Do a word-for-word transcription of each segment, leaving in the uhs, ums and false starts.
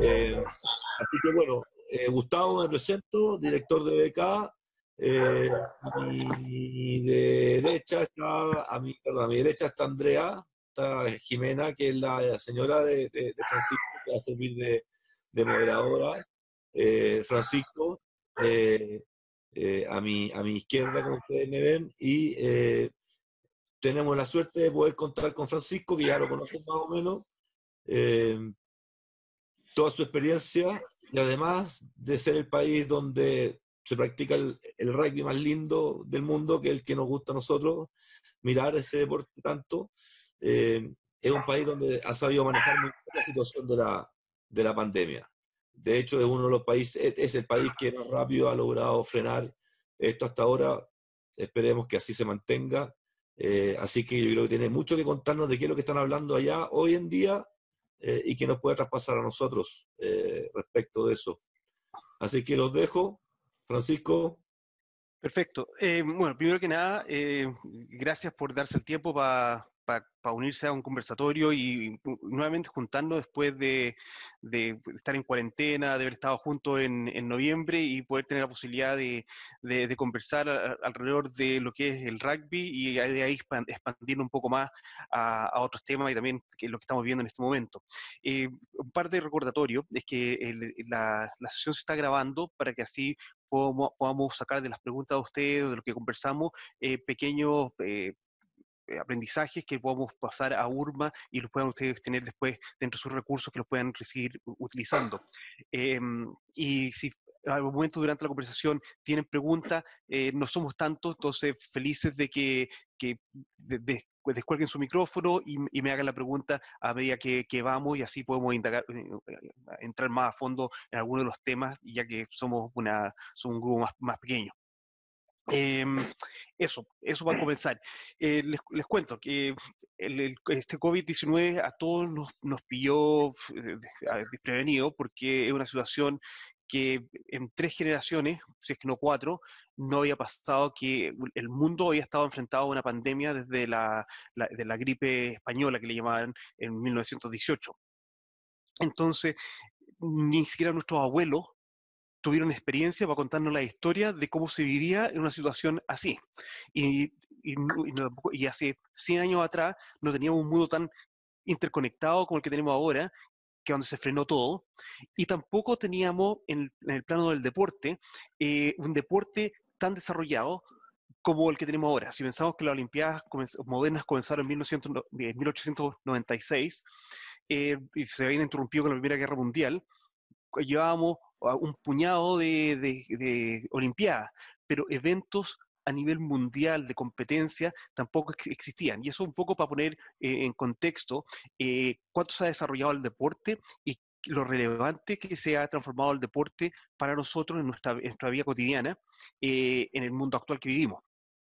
Eh, Así que bueno, eh, Gustavo me presento, director de B K, eh, y de derecha está, a mi, perdón, a mi derecha está Andrea, está Jimena, que es la señora de, de- de Francisco, que va a servir de, de moderadora. Eh, Francisco, eh, eh, a mi, a mi izquierda, como ustedes me ven, y eh, tenemos la suerte de poder contar con Francisco, que ya lo conocen más o menos. eh, Toda su experiencia y además de ser el país donde se practica el, el rugby más lindo del mundo, que es el que nos gusta a nosotros, mirar ese deporte tanto, eh, es un país donde ha sabido manejar muy bien la situación de la, de la pandemia. De hecho, es uno de los países, es, es el país que más rápido ha logrado frenar esto hasta ahora. Esperemos que así se mantenga. Eh, así que yo creo que tiene mucho que contarnos de qué es lo que están hablando allá hoy en día, eh, y que nos puede traspasar a nosotros eh, respecto de eso. Así que los dejo. Francisco. Perfecto. Eh, bueno, primero que nada, eh, gracias por darse el tiempo para unirse a un conversatorio y, y nuevamente juntarnos después de, de estar en cuarentena, de haber estado juntos en, en noviembre y poder tener la posibilidad de, de, de conversar a, alrededor de lo que es el rugby y de ahí expandir un poco más a, a otros temas y también que lo que estamos viendo en este momento. Eh, un par de recordatorios es que el, la, la sesión se está grabando para que así podamos, podamos sacar de las preguntas de ustedes, de lo que conversamos, eh, pequeños eh, aprendizajes que podamos pasar a URMA y los puedan ustedes tener después dentro de sus recursos que los puedan seguir utilizando. Eh, y si al momento durante la conversación tienen preguntas, eh, no somos tantos, entonces felices de que, que de, de, descuelguen su micrófono y, y, me hagan la pregunta a medida que, que vamos y así podemos indagar, eh, entrar más a fondo en algunos de los temas, ya que somos, una, somos un grupo más, más pequeño. Eh, eso, eso va a comenzar. Eh, les, les, cuento que el, el, este COVID diecinueve a todos nos, nos pilló eh, desprevenido porque es una situación que en tres generaciones, si es que no cuatro, no había pasado, que el mundo había estado enfrentado a una pandemia desde la, la, de la gripe española que le llamaban en mil novecientos dieciocho. Entonces, ni siquiera nuestros abuelos tuvieron experiencia para contarnos la historia de cómo se vivía en una situación así. Y, y, y hace cien años atrás no teníamos un mundo tan interconectado como el que tenemos ahora, que es donde se frenó todo, y tampoco teníamos en el, en el plano del deporte eh, un deporte tan desarrollado como el que tenemos ahora. Si pensamos que las Olimpiadas modernas comenzaron en mil novecientos, mil ochocientos noventa y seis eh, y se habían interrumpido con la Primera Guerra Mundial, llevábamos un puñado de, de, de Olimpiadas, pero eventos a nivel mundial de competencia tampoco existían. Y eso un poco para poner eh, en contexto eh, cuánto se ha desarrollado el deporte y lo relevante que se ha transformado el deporte para nosotros en nuestra, en nuestra vida cotidiana eh, en el mundo actual que vivimos.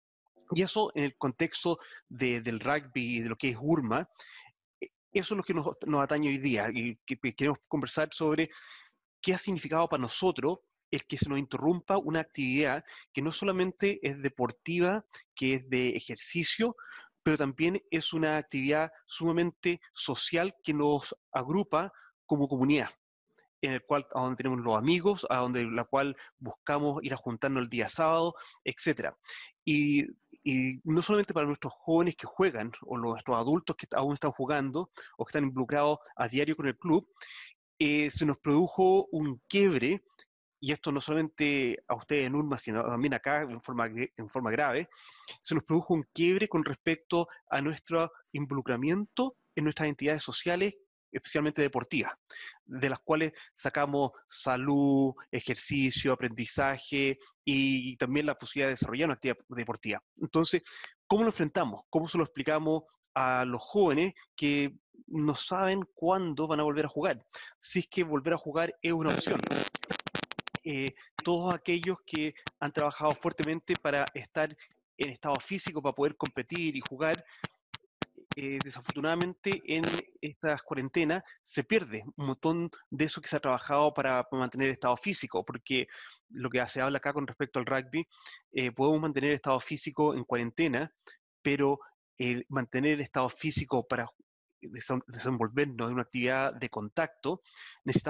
Y eso en el contexto de, del rugby y de lo que es URMA, eso es lo que nos, nos atañe hoy día y que queremos conversar sobre qué ha significado para nosotros el que se nos interrumpa una actividad que no solamente es deportiva, que es de ejercicio, pero también es una actividad sumamente social que nos agrupa como comunidad, en el cual, a donde tenemos los amigos, a donde la cual buscamos ir a juntarnos el día sábado, etcétera. Y, y no solamente para nuestros jóvenes que juegan, o nuestros adultos que aún están jugando, o que están involucrados a diario con el club, eh, se nos produjo un quiebre, y esto no solamente a ustedes en URMA, sino también acá en forma, en forma grave, se nos produjo un quiebre con respecto a nuestro involucramiento en nuestras entidades sociales, especialmente deportivas, de las cuales sacamos salud, ejercicio, aprendizaje y también la posibilidad de desarrollar una actividad deportiva. Entonces, ¿cómo lo enfrentamos? ¿Cómo se lo explicamos a los jóvenes que no saben cuándo van a volver a jugar? Si es que volver a jugar es una opción. Eh, todos aquellos que han trabajado fuertemente para estar en estado físico, para poder competir y jugar, eh, desafortunadamente en estas cuarentenas se pierde un montón de eso que se ha trabajado para, para mantener el estado físico, porque lo que se habla acá con respecto al rugby, eh, podemos mantener el estado físico en cuarentena, pero el mantener el estado físico para desenvolvernos en una actividad de contacto, necesitamos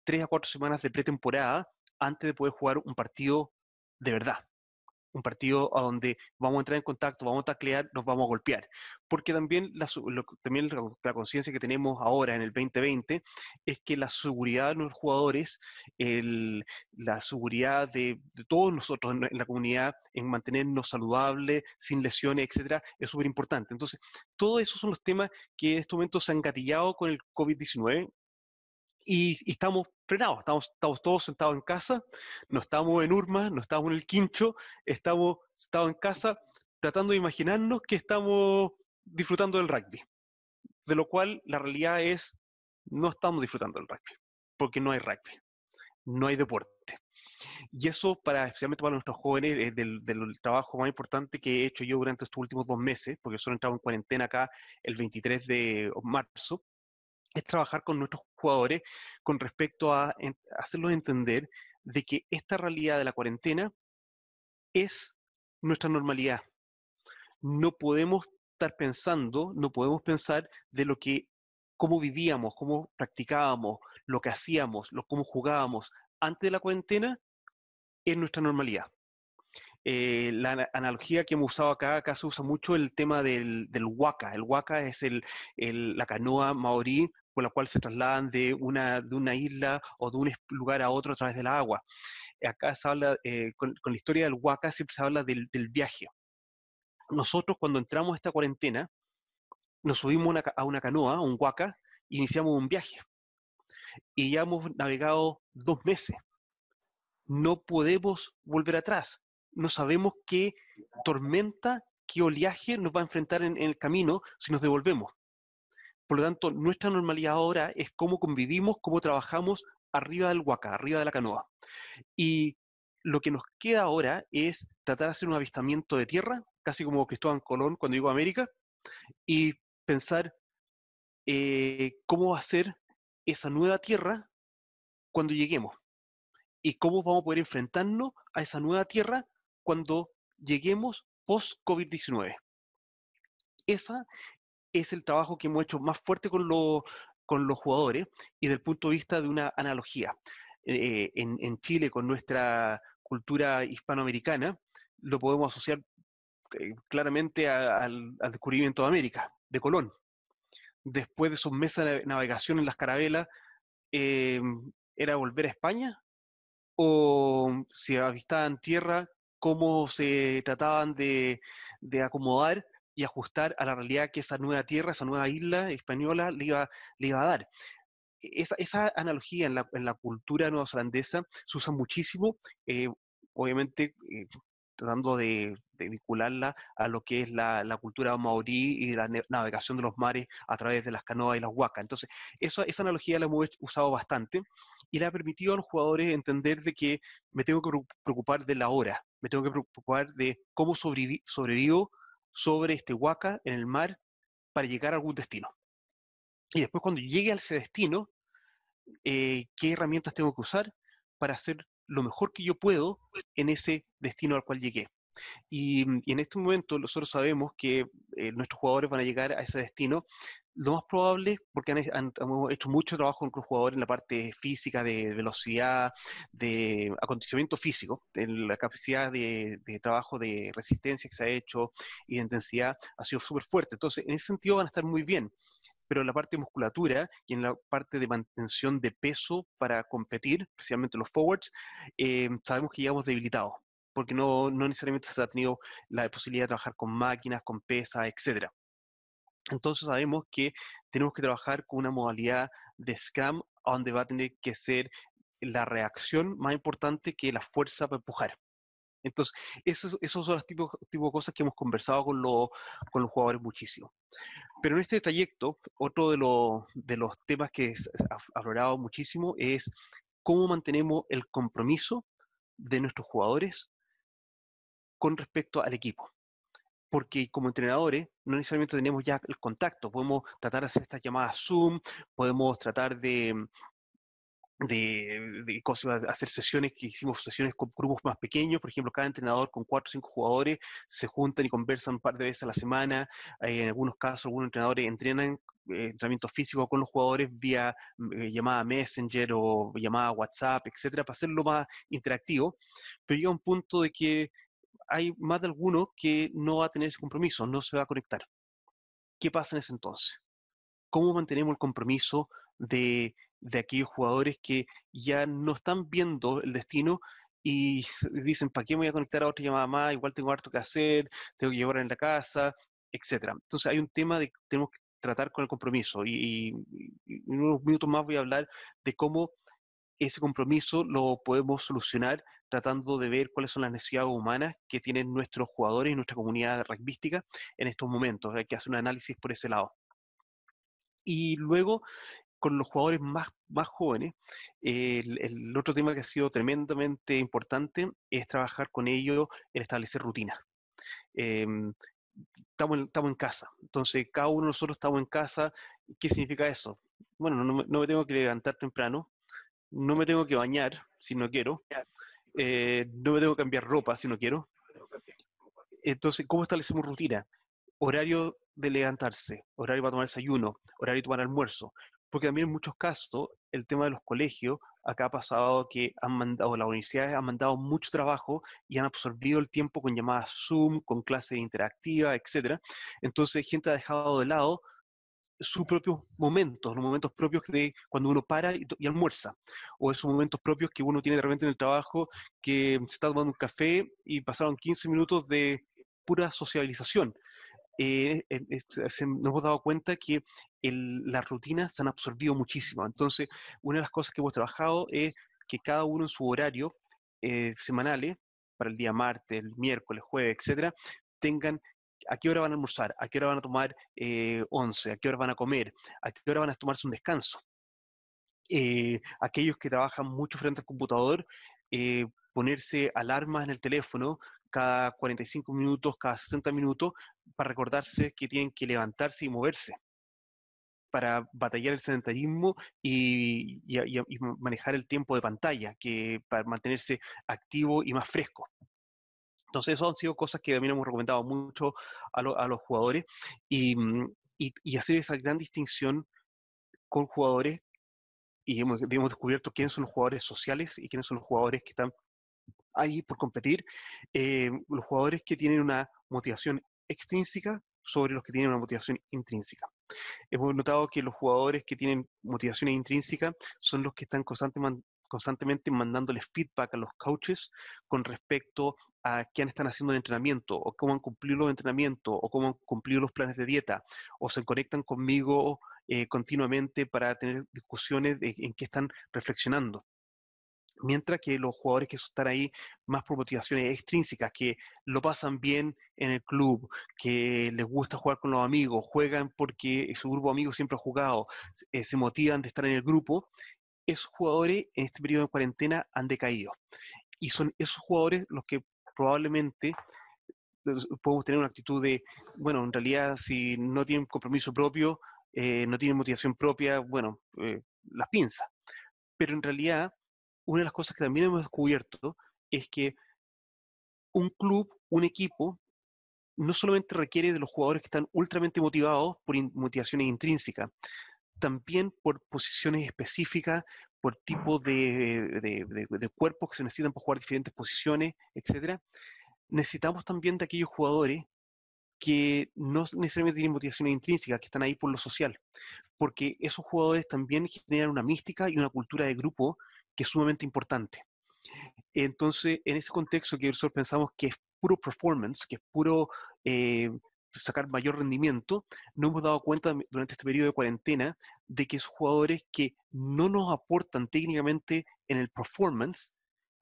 tres a cuatro semanas de pretemporada antes de poder jugar un partido de verdad. Un partido a donde vamos a entrar en contacto, vamos a taclear, nos vamos a golpear. Porque también la, lo, también la conciencia que tenemos ahora en el veinte veinte es que la seguridad de los jugadores, el, la seguridad de, de todos nosotros en, en la comunidad, en mantenernos saludables, sin lesiones, etcétera, es súper importante. Entonces, todos esos son los temas que en este momento se han gatillado con el COVID diecinueve. Y, y estamos frenados, estamos, estamos todos sentados en casa, no estamos en Urma, no estamos en el Quincho, estamos sentados en casa tratando de imaginarnos que estamos disfrutando del rugby, de lo cual la realidad es, no estamos disfrutando del rugby, porque no hay rugby, no hay deporte. Y eso, para, especialmente para nuestros jóvenes, es del, del trabajo más importante que he hecho yo durante estos últimos dos meses, porque solo entramos en cuarentena acá el veintitrés de marzo, es trabajar con nuestros jugadores con respecto a en, hacerlos entender de que esta realidad de la cuarentena es nuestra normalidad. No podemos estar pensando, no podemos pensar de lo que, cómo vivíamos, cómo practicábamos, lo que hacíamos, lo, cómo jugábamos antes de la cuarentena, es nuestra normalidad. Eh, la analogía que hemos usado acá, acá se usa mucho el tema del, del waka. El waka es el, el, la canoa maorí con la cual se trasladan de una, de una isla o de un lugar a otro a través del agua. Acá se habla, eh, con, con la historia del waka siempre se habla del, del viaje. Nosotros cuando entramos a esta cuarentena, nos subimos una, a una canoa, a un waka, e iniciamos un viaje. Y ya hemos navegado dos meses. No podemos volver atrás. No sabemos qué tormenta, qué oleaje nos va a enfrentar en, en el camino si nos devolvemos. Por lo tanto, nuestra normalidad ahora es cómo convivimos, cómo trabajamos arriba del waka, arriba de la canoa. Y lo que nos queda ahora es tratar de hacer un avistamiento de tierra, casi como Cristóbal Colón cuando llegó a América, y pensar eh, cómo va a ser esa nueva tierra cuando lleguemos y cómo vamos a poder enfrentarnos a esa nueva tierra cuando lleguemos post-COVID diecinueve. Ese es el trabajo que hemos hecho más fuerte con, lo, con los jugadores y desde el punto de vista de una analogía. Eh, en, en Chile, con nuestra cultura hispanoamericana, lo podemos asociar eh, claramente a, al, al descubrimiento de América, de Colón. Después de esos meses de navegación en las carabelas, eh, ¿era volver a España? ¿O si avistaban tierra, cómo se trataban de, de acomodar y ajustar a la realidad que esa nueva tierra, esa nueva isla española le iba, le iba a dar? Esa, esa analogía en la, en la cultura neozelandesa se usa muchísimo, eh, obviamente eh, tratando de, de, vincularla a lo que es la, la cultura maorí y la navegación de los mares a través de las canoas y las huacas. Entonces, eso, esa analogía la hemos usado bastante y le ha permitido a los jugadores entender de que me tengo que preocupar de la hora, me tengo que preocupar de cómo sobrevi sobrevivo sobre este huaca en el mar para llegar a algún destino. Y después cuando llegue a ese destino, eh, qué herramientas tengo que usar para hacer lo mejor que yo puedo en ese destino al cual llegué. Y, y en este momento nosotros sabemos que eh, nuestros jugadores van a llegar a ese destino. Lo más probable, porque han, han, hemos hecho mucho trabajo con los jugadores en la parte física, de velocidad, de acondicionamiento físico, en la capacidad de, de trabajo de resistencia que se ha hecho y de intensidad ha sido súper fuerte. Entonces, en ese sentido van a estar muy bien. Pero en la parte de musculatura y en la parte de mantención de peso para competir, especialmente los forwards, eh, sabemos que llegamos debilitados, porque no, no necesariamente se ha tenido la posibilidad de trabajar con máquinas, con pesas, etcétera. Entonces sabemos que tenemos que trabajar con una modalidad de Scrum donde va a tener que ser la reacción más importante que la fuerza para empujar. Entonces, esos, esos son los tipos, tipos de cosas que hemos conversado con, lo, con los jugadores muchísimo. Pero en este trayecto, otro de, lo, de los temas que ha aflorado muchísimo es cómo mantenemos el compromiso de nuestros jugadores con respecto al equipo. Porque como entrenadores no necesariamente tenemos ya el contacto, podemos tratar de hacer estas llamadas Zoom, podemos tratar de, de, de cosas, hacer sesiones que hicimos sesiones con grupos más pequeños, por ejemplo, cada entrenador con cuatro o cinco jugadores se juntan y conversan un par de veces a la semana, eh, en algunos casos algunos entrenadores entrenan eh, entrenamiento físico con los jugadores vía eh, llamada Messenger o llamada WhatsApp, etcétera, para hacerlo más interactivo, pero llega un punto de que hay más de alguno que no va a tener ese compromiso, no se va a conectar. ¿Qué pasa en ese entonces? ¿Cómo mantenemos el compromiso de, de aquellos jugadores que ya no están viendo el destino y dicen, ¿para qué me voy a conectar a otra llamada más? Igual tengo harto que hacer, tengo que llevar en la casa, etcétera? Entonces hay un tema de que tenemos que tratar con el compromiso y, y- y en unos minutos más voy a hablar de cómo ese compromiso lo podemos solucionar tratando de ver cuáles son las necesidades humanas que tienen nuestros jugadores y nuestra comunidad rugbyística en estos momentos. Hay que hacer un análisis por ese lado. Y luego, con los jugadores más, más jóvenes, eh, el, el otro tema que ha sido tremendamente importante es trabajar con ellos en establecer rutinas. Eh, estamos, en, estamos en casa, entonces cada uno de nosotros estamos en casa. ¿Qué significa eso? Bueno, no, me- no me tengo que levantar temprano, no me tengo que bañar si no quiero, eh, no me tengo que cambiar ropa si no quiero. Entonces, ¿cómo establecemos rutina? Horario de levantarse, horario para tomar desayuno, horario de tomar almuerzo, porque también en muchos casos el tema de los colegios, acá ha pasado que han mandado, las universidades han mandado mucho trabajo y han absorbido el tiempo con llamadas Zoom, con clases interactivas, etcétera. Entonces, gente ha dejado de lado sus propios momentos, los momentos propios de cuando uno para y, y almuerza, o esos momentos propios que uno tiene de repente en el trabajo, que se está tomando un café y pasaron quince minutos de pura socialización. Eh, eh, eh, se- nos hemos dado cuenta que el- las rutinas se han absorbido muchísimo. Entonces, una de las cosas que hemos trabajado es que cada uno en su horario eh, semanales, para el día martes, el miércoles, jueves, etcétera, tengan a qué hora van a almorzar, a qué hora van a tomar eh, once, a qué hora van a comer, a qué hora van a tomarse un descanso. Eh, aquellos que trabajan mucho frente al computador, eh, ponerse alarmas en el teléfono cada cuarenta y cinco minutos, cada sesenta minutos, para recordarse que tienen que levantarse y moverse, para batallar el sedentarismo y, y- y- y manejar el tiempo de pantalla, que para mantenerse activo y más fresco. Entonces, eso han sido cosas que también hemos recomendado mucho a, lo- a los jugadores y, mm, y- y hacer esa gran distinción con jugadores y hemos, hemos descubierto quiénes son los jugadores sociales y quiénes son los jugadores que están ahí por competir. Eh, los jugadores que tienen una motivación extrínseca sobre los que tienen una motivación intrínseca. Hemos notado que los jugadores que tienen motivaciones intrínsecas son los que están constante man- constantemente mandándoles feedback a los coaches con respecto a qué están haciendo en entrenamiento, o cómo han cumplido los entrenamientos, o cómo han cumplido los planes de dieta, o se conectan conmigo eh, continuamente para tener discusiones de en qué están reflexionando. Mientras que los jugadores que están ahí más por motivaciones extrínsecas, que lo pasan bien en el club, que les gusta jugar con los amigos, juegan porque su grupo de amigos siempre ha jugado, eh, se motivan de estar en el grupo, esos jugadores en este periodo de cuarentena han decaído. Y son esos jugadores los que probablemente eh, podemos tener una actitud de, bueno, en realidad si no tienen compromiso propio, eh, no tienen motivación propia, bueno, eh, las pinzas. Pero en realidad, una de las cosas que también hemos descubierto es que un club, un equipo, no solamente requiere de los jugadores que están ultramente motivados por in- motivaciones intrínsecas, también por posiciones específicas, por tipo de, de- de- de cuerpos que se necesitan para jugar diferentes posiciones, etcétera. Necesitamos también de aquellos jugadores que no necesariamente tienen motivaciones intrínsecas, que están ahí por lo social, porque esos jugadores también generan una mística y una cultura de grupo que es sumamente importante. Entonces, en ese contexto que nosotros pensamos que es puro performance, que es puro eh, sacar mayor rendimiento, nos hemos dado cuenta durante este periodo de cuarentena de que esos jugadores que no nos aportan técnicamente en el performance,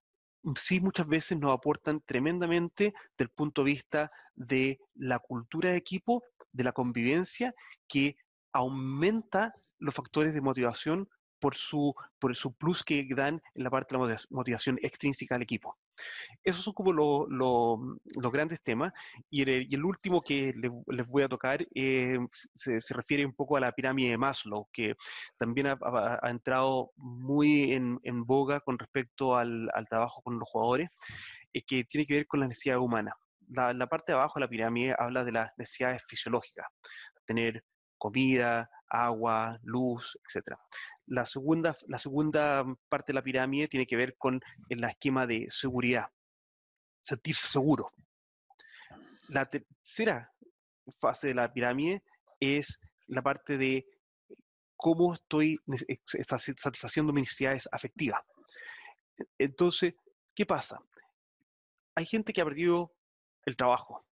sí muchas veces nos aportan tremendamente del punto de vista de la cultura de equipo, de la convivencia, que aumenta los factores de motivación por su, por su plus que dan en la parte de la motivación extrínseca al equipo. Esos son como lo- lo- los grandes temas. Y el, y el último que le- les voy a tocar eh, se, se refiere un poco a la pirámide de Maslow, que también ha, ha- ha entrado muy en, en boga con respecto al, al trabajo con los jugadores, eh, que tiene que ver con las necesidades humanas. La, la parte de abajo de la pirámide habla de las necesidades fisiológicas, tener comida, agua, luz, etcétera. La segunda, la segunda parte de la pirámide tiene que ver con el esquema de seguridad, sentirse seguro. La tercera fase de la pirámide es la parte de cómo estoy satisfaciendo mis necesidades afectivas. Entonces, ¿qué pasa? Hay gente que ha perdido el trabajo.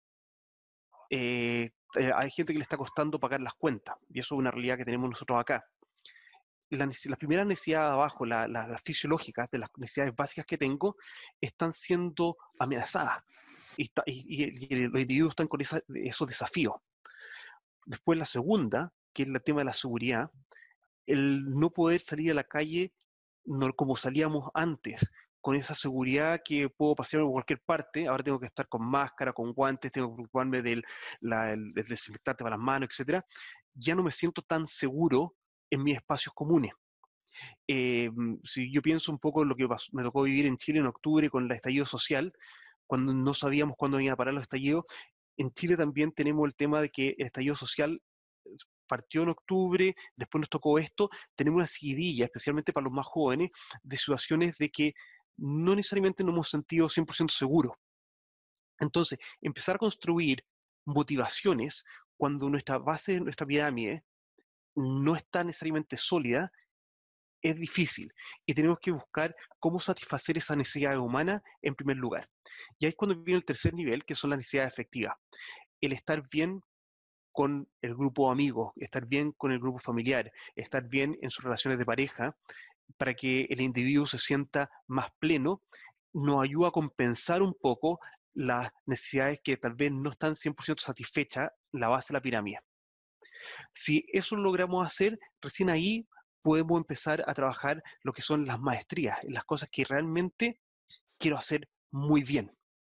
Eh, eh, hay gente que le está costando pagar las cuentas, y eso es una realidad que tenemos nosotros acá. La, las primeras necesidades abajo, la, la, las fisiológicas, de las necesidades básicas que tengo, están siendo amenazadas. Y, y, y, y los individuos están con esa, esos desafíos. Después la segunda, que es el tema de la seguridad, el no poder salir a la calle no, como salíamos antes, con esa seguridad que puedo pasear por cualquier parte, ahora tengo que estar con máscara, con guantes, tengo que preocuparme del, la, del, del desinfectante para las manos, etcétera. Ya no me siento tan seguro en mis espacios comunes. Eh, si yo pienso un poco en lo que pasó, me tocó vivir en Chile en octubre con el estallido social, cuando no sabíamos cuándo iban a parar los estallidos, en Chile también tenemos el tema de que el estallido social partió en octubre, después nos tocó esto, tenemos una seguidilla, especialmente para los más jóvenes, de situaciones de que no necesariamente nos hemos sentido cien por ciento seguros. Entonces, empezar a construir motivaciones cuando nuestra base de nuestra pirámide no está necesariamente sólida, es difícil y tenemos que buscar cómo satisfacer esa necesidad humana en primer lugar. Y ahí es cuando viene el tercer nivel, que son las necesidades afectivas. El estar bien con el grupo de amigos, estar bien con el grupo familiar, estar bien en sus relaciones de pareja, para que el individuo se sienta más pleno, nos ayuda a compensar un poco las necesidades que tal vez no están cien por ciento satisfechas en la base de la pirámide. Si eso lo logramos hacer, recién ahí podemos empezar a trabajar lo que son las maestrías, las cosas que realmente quiero hacer muy bien.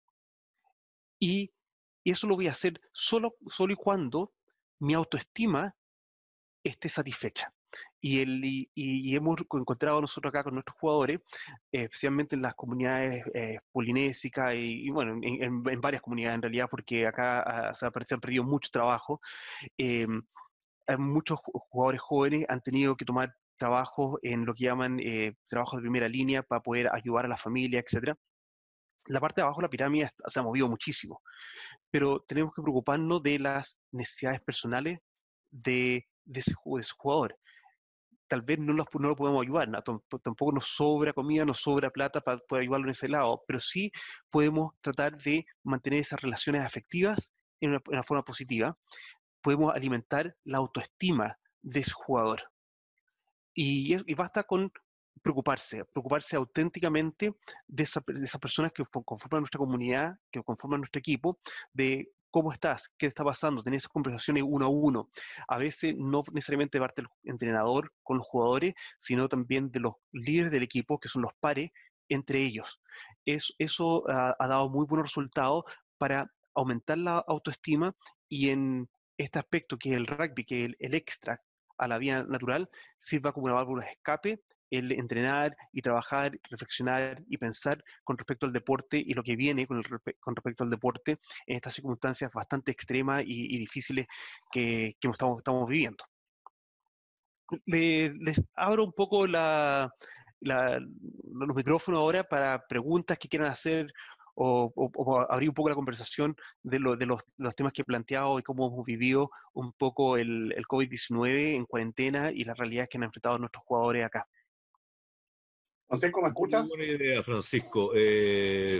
Y eso lo voy a hacer solo, solo y cuando mi autoestima esté satisfecha. Y, el, y, y hemos encontrado nosotros acá con nuestros jugadores, eh, especialmente en las comunidades eh, polinésicas y, y bueno, en, en, en varias comunidades en realidad, porque acá uh, se, ha, se han perdido mucho trabajo. Eh, muchos jugadores jóvenes han tenido que tomar trabajos en lo que llaman eh, trabajos de primera línea para poder ayudar a la familia, etcétera. La parte de abajo de la pirámide se ha movido muchísimo, pero tenemos que preocuparnos de las necesidades personales de, de, ese, de ese jugador. Tal vez no, los, no lo podemos ayudar, ¿no? Tampoco nos sobra comida, nos sobra plata para poder ayudarlo en ese lado, pero sí podemos tratar de mantener esas relaciones afectivas en una, en una forma positiva. Podemos alimentar la autoestima de ese jugador. Y, y basta con preocuparse, preocuparse auténticamente de, esa, de esas personas que conforman nuestra comunidad, que conforman nuestro equipo, de cómo estás, qué está pasando, tener esas conversaciones uno a uno. A veces no necesariamente de parte del entrenador con los jugadores, sino también de los líderes del equipo, que son los pares, entre ellos. Es, eso ha, ha dado muy buenos resultados para aumentar la autoestima y en este aspecto que es el rugby, que es el, el extra a la vida natural, sirva como una válvula de escape el entrenar y trabajar, reflexionar y pensar con respecto al deporte y lo que viene con, el, con respecto al deporte en estas circunstancias bastante extremas y, y difíciles que, que estamos, estamos viviendo. Les, les abro un poco la, la, los micrófonos ahora para preguntas que quieran hacer o, o, o abrir un poco la conversación de, lo, de los, los temas que he planteado y cómo hemos vivido un poco el, el COVID diecinueve en cuarentena y las realidades que han enfrentado nuestros jugadores acá. Francisco, ¿me escuchas? Muy buena idea, Francisco. Eh,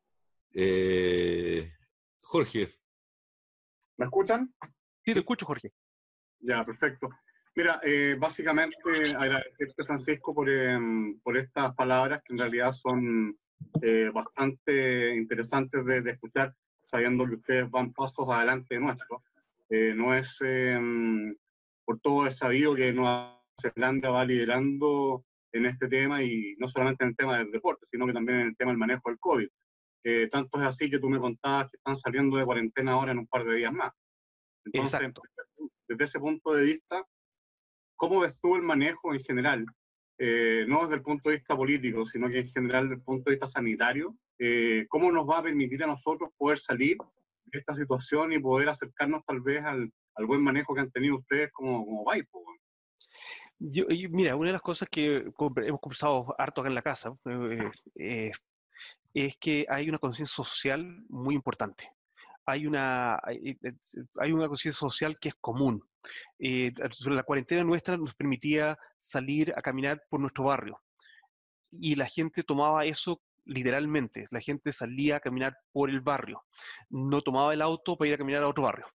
eh, Jorge. ¿Me escuchan? Sí, te escucho, Jorge. Ya, perfecto. Mira, eh, básicamente agradecerte, Francisco, por, eh, por estas palabras que en realidad son eh, bastante interesantes de, de escuchar, sabiendo que ustedes van pasos adelante de nuestro. Eh, no es, eh, por todo es sabido que Nueva Zelanda va liderando en este tema, y no solamente en el tema del deporte, sino que también en el tema del manejo del COVID. Eh, tanto es así que tú me contabas que están saliendo de cuarentena ahora en un par de días más. Entonces, Exacto. desde ese punto de vista, ¿cómo ves tú el manejo en general? Eh, no desde el punto de vista político, sino que en general desde el punto de vista sanitario. Eh, ¿Cómo nos va a permitir a nosotros poder salir de esta situación y poder acercarnos tal vez al, al buen manejo que han tenido ustedes como, como país. Yo, yo- mira, una de las cosas que conver- hemos conversado harto acá en la casa eh, eh, es que hay una conciencia social muy importante. Hay una, hay, eh, hay una conciencia social que es común. Eh, la cuarentena nuestra nos permitía salir a caminar por nuestro barrio y la gente tomaba eso literalmente. La gente salía a caminar por el barrio, no tomaba el auto para ir a caminar a otro barrio.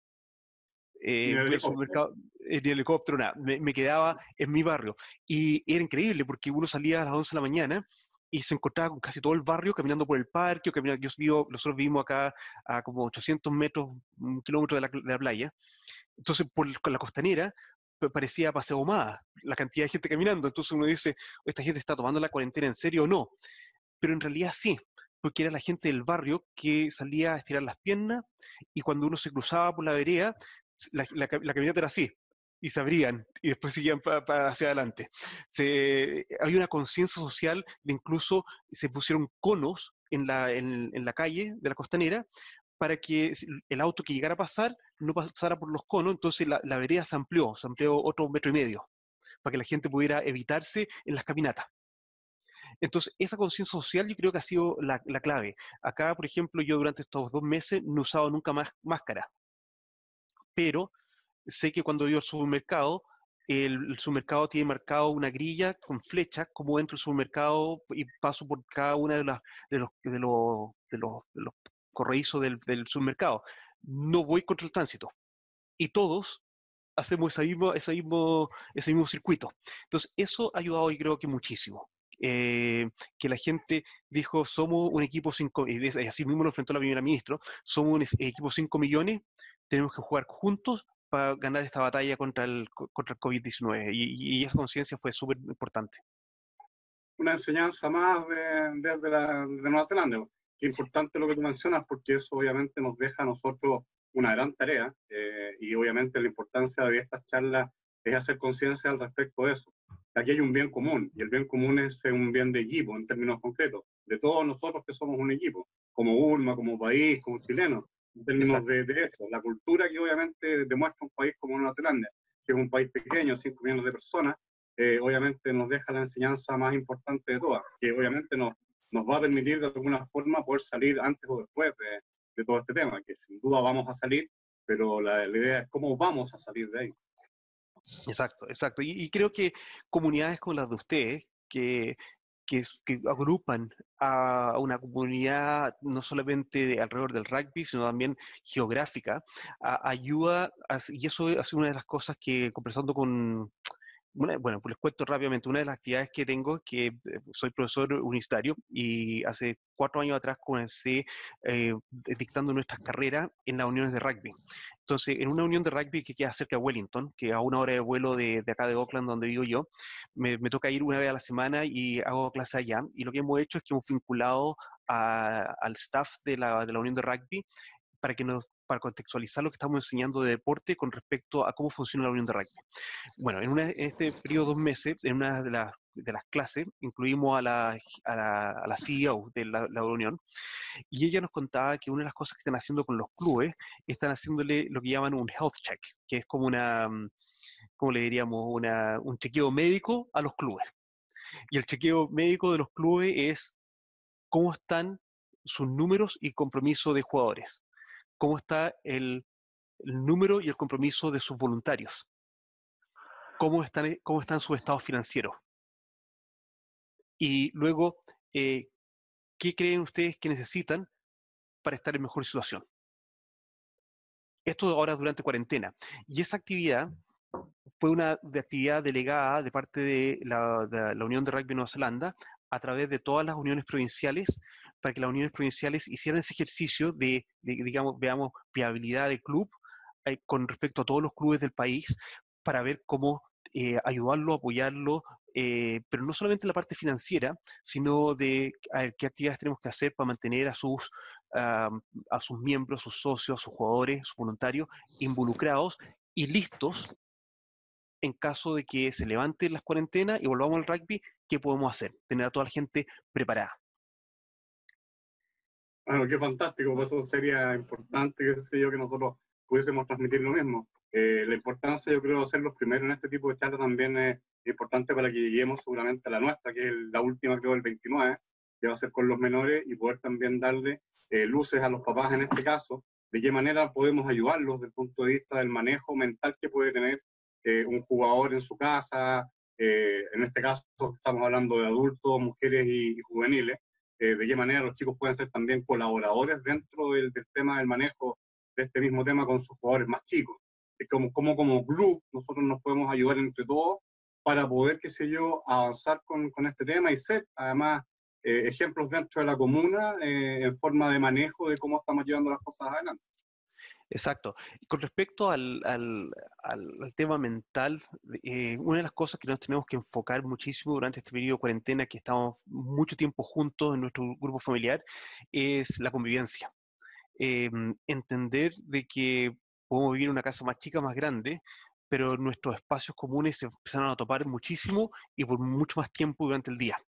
Ni Eh, el voy al helicóptero. supermercado, en helicóptero, nada, me, me quedaba en mi barrio. Y era increíble porque uno salía a las once de la mañana y se encontraba con casi todo el barrio caminando por el parque, o caminando, yo vivo, nosotros vivimos acá a como ochocientos metros, un kilómetro de la, de la playa. Entonces, por con la costanera, pa- parecía paseo más, la cantidad de gente caminando. Entonces uno dice, ¿esta gente está tomando la cuarentena en serio o no? Pero en realidad sí, porque era la gente del barrio que salía a estirar las piernas y cuando uno se cruzaba por la vereda, la, la, la caminata era así, y se abrían y después seguían pa, pa hacia adelante. Se, había una conciencia social de incluso se pusieron conos en la, en, en la calle de la costanera para que el auto que llegara a pasar no pasara por los conos, entonces la, la vereda se amplió, se amplió otro metro y medio, para que la gente pudiera evitarse en las caminatas. Entonces, esa conciencia social yo creo que ha sido la, la clave. Acá, por ejemplo, yo durante estos dos meses no he usado nunca más máscara, pero sé que cuando voy al supermercado, el, el supermercado tiene marcado una grilla con flechas, como entro al supermercado y paso por cada una de, las, de, los, de, los, de, los, de los corredizos del, del supermercado. No voy contra el tránsito. Y todos hacemos ese mismo, ese mismo, ese mismo circuito. Entonces, eso ha ayudado, y creo que muchísimo. Eh, que la gente dijo, somos un equipo cinco, y así mismo lo enfrentó la primera ministra, somos un equipo cinco millones, tenemos que jugar juntos para ganar esta batalla contra el, contra el COVID diecinueve. Y, y esa conciencia fue súper importante. Una enseñanza más de, de, de, la, de Nueva Zelanda. Qué importante lo que tú mencionas, porque eso obviamente nos deja a nosotros una gran tarea, eh, y obviamente la importancia de estas charlas es hacer conciencia al respecto de eso. Aquí hay un bien común, y el bien común es un bien de equipo, en términos concretos, de todos nosotros que somos un equipo, como ULMA, como país, como chilenos, en términos de, de eso. La cultura que obviamente demuestra un país como Nueva Zelanda, que es un país pequeño, cinco millones de personas, eh, obviamente nos deja la enseñanza más importante de todas, que obviamente nos, nos va a permitir de alguna forma poder salir antes o después de, de todo este tema, que sin duda vamos a salir, pero la, la idea es cómo vamos a salir de ahí. Exacto, exacto. Y, y creo que comunidades como las de ustedes, que, que, que agrupan a una comunidad no solamente de alrededor del rugby, sino también geográfica, a- ayuda, a- y eso ha sido una de las cosas que conversando con, una- bueno, pues les cuento rápidamente, una de las actividades que tengo, que eh, soy profesor universitario y hace cuatro años atrás comencé eh, dictando nuestras carreras en las uniones de rugby. Entonces, en una unión de rugby que queda cerca de Wellington, que a una hora de vuelo de, de acá de Auckland, donde vivo yo, me, me toca ir una vez a la semana y hago clase allá. Y lo que hemos hecho es que hemos vinculado a- al staff de la, de la unión de rugby para que nos para contextualizar lo que estamos enseñando de deporte con respecto a cómo funciona la unión de rugby. Bueno, en, una, en este periodo de dos meses, en una de las, de las clases, incluimos a la, a la, a la C E O de la, la Unión, y ella nos contaba que una de las cosas que están haciendo con los clubes, están haciéndole lo que llaman un health check, que es como una, ¿cómo le diríamos? Una, un chequeo médico a los clubes. Y el chequeo médico de los clubes es cómo están sus números y compromiso de jugadores, cómo está el, el número y el compromiso de sus voluntarios, cómo están, cómo están sus estados financieros. Y luego, eh, ¿qué creen ustedes que necesitan para estar en mejor situación? Esto ahora durante cuarentena. Y esa actividad fue una de actividad delegada de parte de la, de la Unión de Rugby de Nueva Zelanda a través de todas las uniones provinciales para que las uniones provinciales hicieran ese ejercicio de, de digamos, veamos, viabilidad de club eh, con respecto a todos los clubes del país para ver cómo eh, ayudarlo, apoyarlo, eh, pero no solamente la parte financiera, sino de a ver, qué actividades tenemos que hacer para mantener a sus, uh, a sus miembros, sus socios, sus jugadores, sus voluntarios involucrados y listos en caso de que se levanten las cuarentenas y volvamos al rugby. ¿Qué podemos hacer? Tener a toda la gente preparada. Bueno, qué fantástico, pues eso sería importante, qué sé yo, que nosotros pudiésemos transmitir lo mismo. Eh, la importancia, yo creo, de ser los primeros en este tipo de charlas también es importante para que lleguemos seguramente a la nuestra, que es la última, creo, el veintinueve, que va a ser con los menores, y poder también darle eh, luces a los papás en este caso, de qué manera podemos ayudarlos desde el punto de vista del manejo mental que puede tener eh, un jugador en su casa, eh, en este caso estamos hablando de adultos, mujeres y, y juveniles, eh, de qué manera los chicos pueden ser también colaboradores dentro del, del tema del manejo de este mismo tema con sus jugadores más chicos. Es como, como como club nosotros nos podemos ayudar entre todos para poder, qué sé yo, avanzar con, con este tema y ser, además, eh, ejemplos dentro de la comuna eh, en forma de manejo de cómo estamos llevando las cosas adelante. Exacto. Con respecto al, al, al, al tema mental, eh, una de las cosas que nos tenemos que enfocar muchísimo durante este periodo de cuarentena, que estamos mucho tiempo juntos en nuestro grupo familiar, es la convivencia. Eh, entender de que podemos vivir en una casa más chica, más grande, pero nuestros espacios comunes se empezaron a topar muchísimo y por mucho más tiempo durante el día.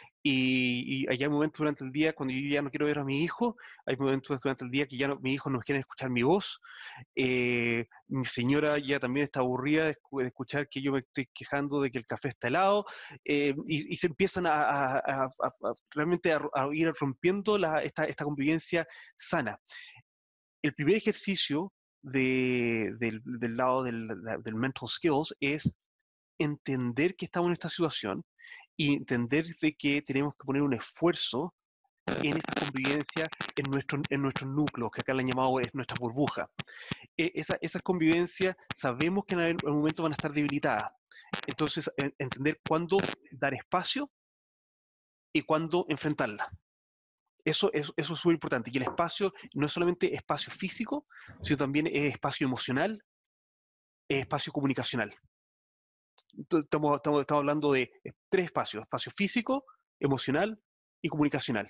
Y, y hay momentos durante el día cuando yo ya no quiero ver a mi hijo, hay momentos durante el día que ya no, mis hijos no quieren escuchar mi voz, eh, mi señora ya también está aburrida de, de escuchar que yo me estoy quejando de que el café está helado, eh, y, y se empiezan a, a, a, a, a realmente a, a ir rompiendo la, esta, esta convivencia sana. El primer ejercicio de, del, del lado del, del mental skills es entender que estamos en esta situación y entender de que tenemos que poner un esfuerzo en esta convivencia en nuestro, en nuestros núcleos, que acá le han llamado es nuestra burbuja. E, esa, esas convivencias sabemos que en algún momento van a estar debilitadas. Entonces, en, entender cuándo dar espacio y cuándo enfrentarla. Eso, eso, eso es súper importante. Y el espacio no es solamente espacio físico, sino también es espacio emocional, es espacio comunicacional. Estamos, estamos, estamos hablando de tres espacios: espacio físico, emocional y comunicacional.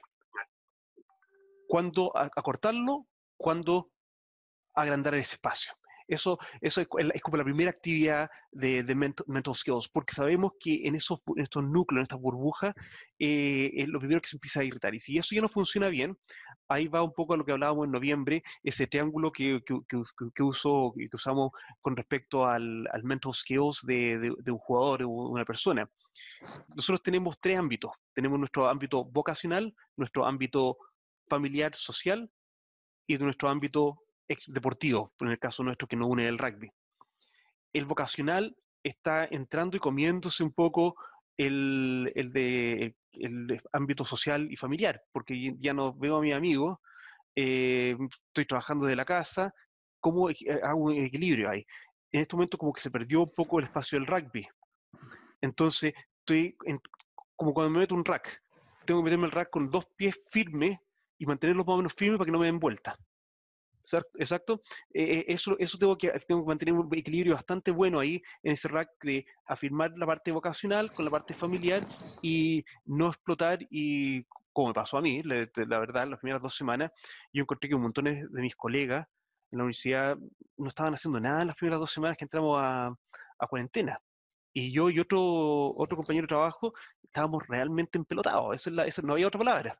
¿Cuándo acortarlo? ¿Cuándo agrandar ese espacio? Eso, eso es, es como la primera actividad de, de mental, mental skills, porque sabemos que en, esos, en estos núcleos, en estas burbujas, eh, es lo primero que se empieza a irritar. Y si eso ya no funciona bien, ahí va un poco a lo que hablábamos en noviembre, ese triángulo que, que, que, que, uso, que usamos con respecto al, al mental skills de, de, de un jugador o una persona. Nosotros tenemos tres ámbitos. Tenemos nuestro ámbito vocacional, nuestro ámbito familiar, social, y nuestro ámbito deportivo, en el caso nuestro que nos une el rugby. El vocacional está entrando y comiéndose un poco el, el, de, el, el ámbito social y familiar, porque ya no veo a mis amigos, eh, estoy trabajando de la casa, ¿cómo hago un equilibrio ahí? En este momento como que se perdió un poco el espacio del rugby. Entonces, estoy en, como cuando me meto un rack, tengo que meterme el rack con dos pies firmes y mantenerlos más o menos firmes para que no me den vuelta. Exacto. Eh, eso, eso tengo que, tengo que mantener un equilibrio bastante bueno ahí en ese rack de afirmar la parte vocacional con la parte familiar y no explotar. Y como me pasó a mí, la, la verdad, las primeras dos semanas, yo encontré que un montón de mis colegas en la universidad no estaban haciendo nada en las primeras dos semanas que entramos a, a cuarentena. Y yo y otro, otro compañero de trabajo estábamos realmente empelotados. Esa es la, esa, no había otra palabra.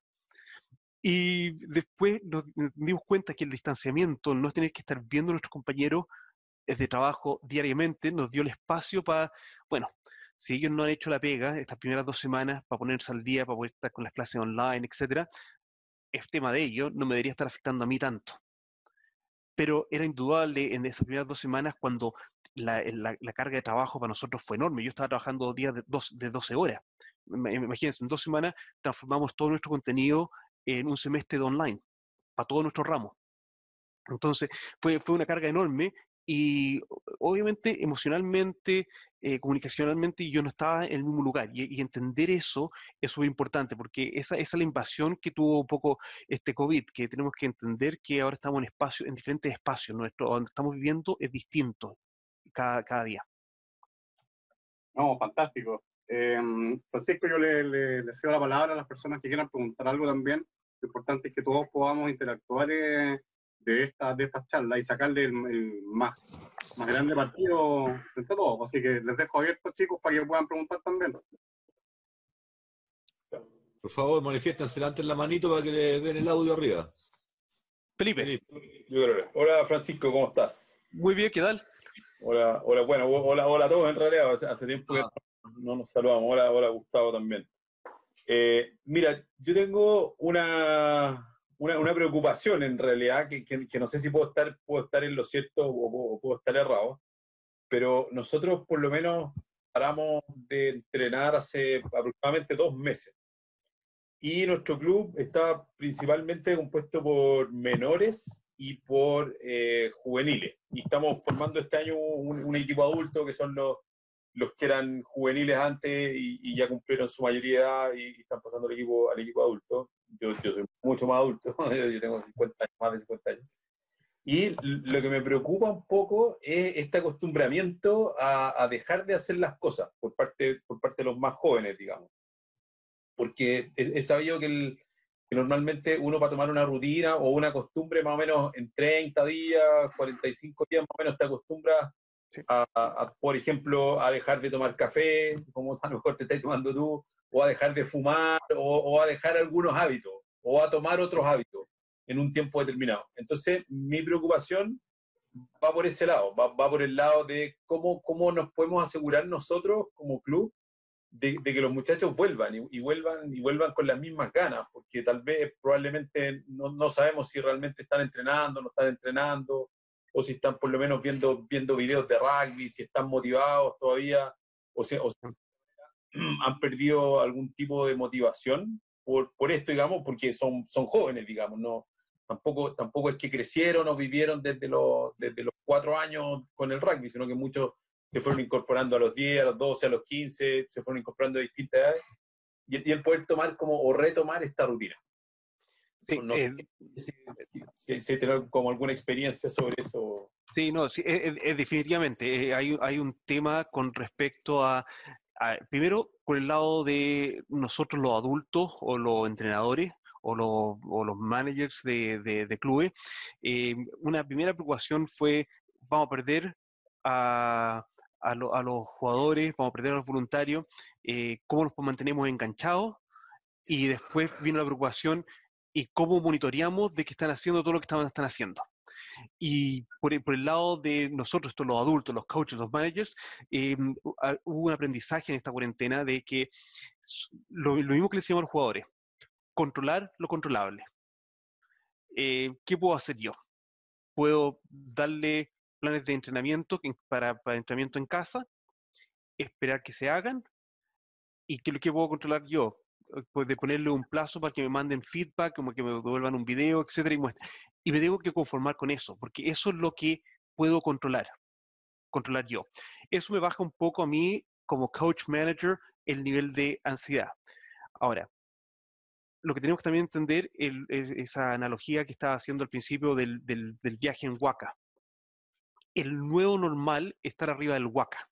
Y después nos dimos cuenta que el distanciamiento, no tener que estar viendo a nuestros compañeros de trabajo diariamente, nos dio el espacio para, bueno, si ellos no han hecho la pega estas primeras dos semanas para ponerse al día, para poder estar con las clases online, etcétera, es tema de ellos, no me debería estar afectando a mí tanto. Pero era indudable en esas primeras dos semanas cuando la, la, la carga de trabajo para nosotros fue enorme. Yo estaba trabajando días de, dos, de doce horas. Imagínense, en dos semanas transformamos todo nuestro contenido en un semestre de online, para todos nuestros ramos. Entonces, fue, fue una carga enorme y obviamente emocionalmente, eh, comunicacionalmente, yo no estaba en el mismo lugar. Y, y entender eso es súper importante, porque esa, esa es la invasión que tuvo un poco este COVID, que tenemos que entender que ahora estamos en, espacio, en diferentes espacios. Nuestro, donde estamos viviendo es distinto cada, cada día. No, fantástico. Eh, Francisco, yo le, le, le cedo la palabra a las personas que quieran preguntar algo también. Lo importante es que todos podamos interactuar eh, de estas de estas charlas y sacarle el, el más, más grande partido frente a todos. Así que les dejo abiertos, chicos, para que puedan preguntar también. Por favor, manifiéstense, levanten la manito para que le den el audio arriba. Felipe. Felipe. Hola, Francisco, ¿cómo estás? Muy bien, ¿qué tal? Hola, hola, bueno, hola, hola a todos en realidad, hace, hace tiempo que Ah, no, no nos saludamos. Hola, hola Gustavo también. Eh, mira, yo tengo una, una, una preocupación en realidad, que, que, que no sé si puedo estar, puedo estar en lo cierto o, o puedo estar errado, pero nosotros por lo menos paramos de entrenar hace aproximadamente dos meses. Y nuestro club está principalmente compuesto por menores y por eh, juveniles. Y estamos formando este año un, un equipo adulto que son los, los que eran juveniles antes y, y ya cumplieron su mayoría y, y están pasando al equipo, al equipo adulto. Yo, yo soy mucho más adulto, yo tengo cincuenta años, más de cincuenta años. Y lo que me preocupa un poco es este acostumbramiento a, a dejar de hacer las cosas por parte, por parte de los más jóvenes, digamos. Porque he, he sabido que, el, que normalmente uno para tomar una rutina o una costumbre más o menos en treinta días, cuarenta y cinco días más o menos te acostumbras Sí. a, a, por ejemplo, a dejar de tomar café, como a lo mejor te estás tomando tú, o a dejar de fumar, o, o a dejar algunos hábitos, o a tomar otros hábitos en un tiempo determinado. Entonces, mi preocupación va por ese lado, va, va por el lado de cómo, cómo nos podemos asegurar nosotros como club de, de que los muchachos vuelvan y, y vuelvan y vuelvan con las mismas ganas, porque tal vez probablemente no, no sabemos si realmente están entrenando, no están entrenando, o si están por lo menos viendo, viendo videos de rugby, si están motivados todavía, o si, o si han perdido algún tipo de motivación por, por esto, digamos, porque son, son jóvenes, digamos, no, tampoco, tampoco es que crecieron o vivieron desde los, desde los cuatro años con el rugby, sino que muchos se fueron incorporando a los diez, a los doce, a los quince, se fueron incorporando a distintas edades, y, y el poder tomar como, o retomar esta rutina. Sí, No eh, sé si, si, si tener como alguna experiencia sobre eso. sí, no, sí, es, es- es definitivamente. eh, hay, hay un tema con respecto a, a- primero, por el lado de nosotros los adultos o los entrenadores o los, o los managers de, de, de clubes. eh, una primera preocupación fue, vamos a perder a, a, lo- a los jugadores, vamos a perder a los voluntarios, eh, cómo nos mantenemos enganchados, y después vino la preocupación y cómo monitoreamos de que están haciendo todo lo que estaban, están haciendo. Y por el, por el lado de nosotros, todos los adultos, los coaches, los managers, eh, hubo un aprendizaje en esta cuarentena de que lo, lo mismo que le decíamos a los jugadores, controlar lo controlable. Eh, ¿Qué puedo hacer yo? Puedo darle planes de entrenamiento para, para entrenamiento en casa, esperar que se hagan, y qué es lo que puedo controlar yo. Pues de ponerle un plazo para que me manden feedback, como que me devuelvan un video, etcétera, y muestra. Y me tengo que conformar con eso, porque eso es lo que puedo controlar, controlar yo. Eso me baja un poco a mí, como coach manager, el nivel de ansiedad. Ahora, lo que tenemos que también entender es esa analogía que estaba haciendo al principio del, del, del viaje en Waka. El nuevo normal es estar arriba del Waka.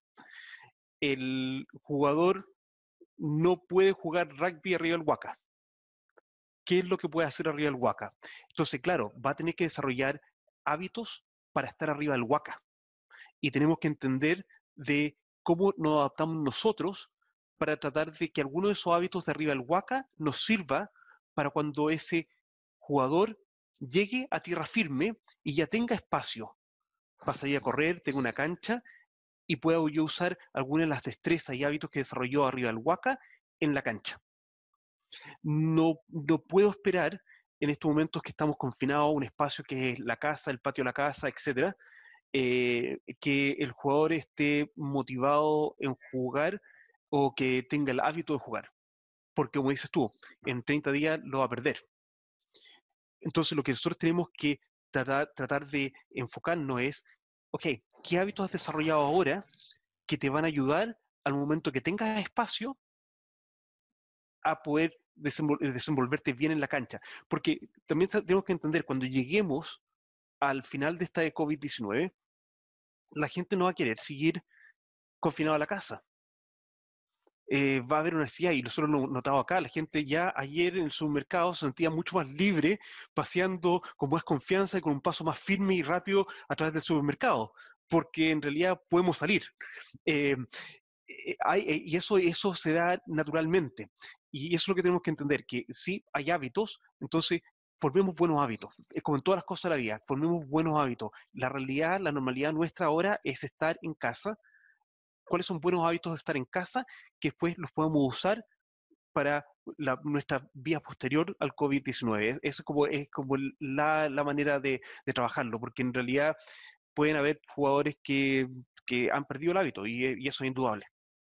El jugador no puede jugar rugby arriba del Waka. ¿Qué es lo que puede hacer arriba del Waka? Entonces, claro, va a tener que desarrollar hábitos para estar arriba del Waka. Y tenemos que entender de cómo nos adaptamos nosotros para tratar de que alguno de esos hábitos de arriba del Waka nos sirva para cuando ese jugador llegue a tierra firme y ya tenga espacio para salir a correr, tenga una cancha y pueda yo usar algunas de las destrezas y hábitos que desarrolló arriba del Waka en la cancha. No, no puedo esperar en estos momentos que estamos confinados a un espacio que es la casa, el patio de la casa, etcétera, eh, que el jugador esté motivado en jugar o que tenga el hábito de jugar. Porque como dices tú, en treinta días lo va a perder. Entonces lo que nosotros tenemos que tratar, tratar de enfocarnos es, ok, ¿qué hábitos has desarrollado ahora que te van a ayudar al momento que tengas espacio a poder desenvol desenvolverte bien en la cancha? Porque también tenemos que entender, cuando lleguemos al final de esta de COVID diecinueve, la gente no va a querer seguir confinado a la casa. Eh, va a haber una necesidad, y nosotros lo notamos acá, la gente ya ayer en el supermercado se sentía mucho más libre, paseando con más confianza y con un paso más firme y rápido a través del supermercado, porque en realidad podemos salir. Eh, eh, hay, eh, y eso, eso se da naturalmente. Y eso es lo que tenemos que entender, que sí, hay hábitos, entonces formemos buenos hábitos. Es como en todas las cosas de la vida, formemos buenos hábitos. La realidad, la normalidad nuestra ahora es estar en casa. ¿Cuáles son buenos hábitos de estar en casa? Que después los podemos usar para la, nuestra vía posterior al COVID diecinueve. Esa es como, es como la, la manera de, de trabajarlo, porque en realidad pueden haber jugadores que, que han perdido el hábito, y, y eso es indudable.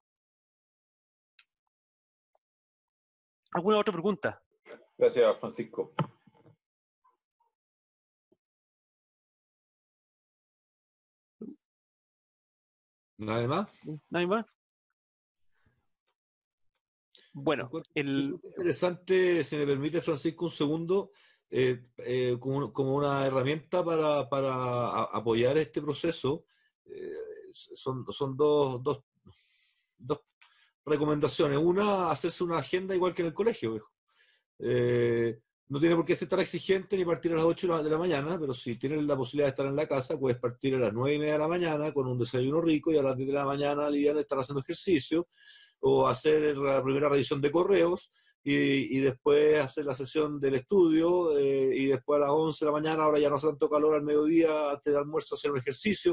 ¿Alguna otra pregunta? Gracias, Francisco. ¿Nada más? ¿Nadie más? Bueno, el... interesante, si me permite, Francisco, un segundo, eh, eh, como, como una herramienta para, para a, apoyar este proceso. Eh, son son dos, dos, dos recomendaciones. Una, hacerse una agenda igual que en el colegio, viejo. Eh, no tiene por qué ser tan exigente ni partir a las ocho de la mañana, pero si tienes la posibilidad de estar en la casa, puedes partir a las nueve y media de la mañana con un desayuno rico y a las diez de la mañana liviana estar haciendo ejercicio, o hacer la primera revisión de correos y, y después hacer la sesión del estudio, eh, y después a las once de la mañana, ahora ya no hace tanto calor, al mediodía, antes del almuerzo, hacer un ejercicio.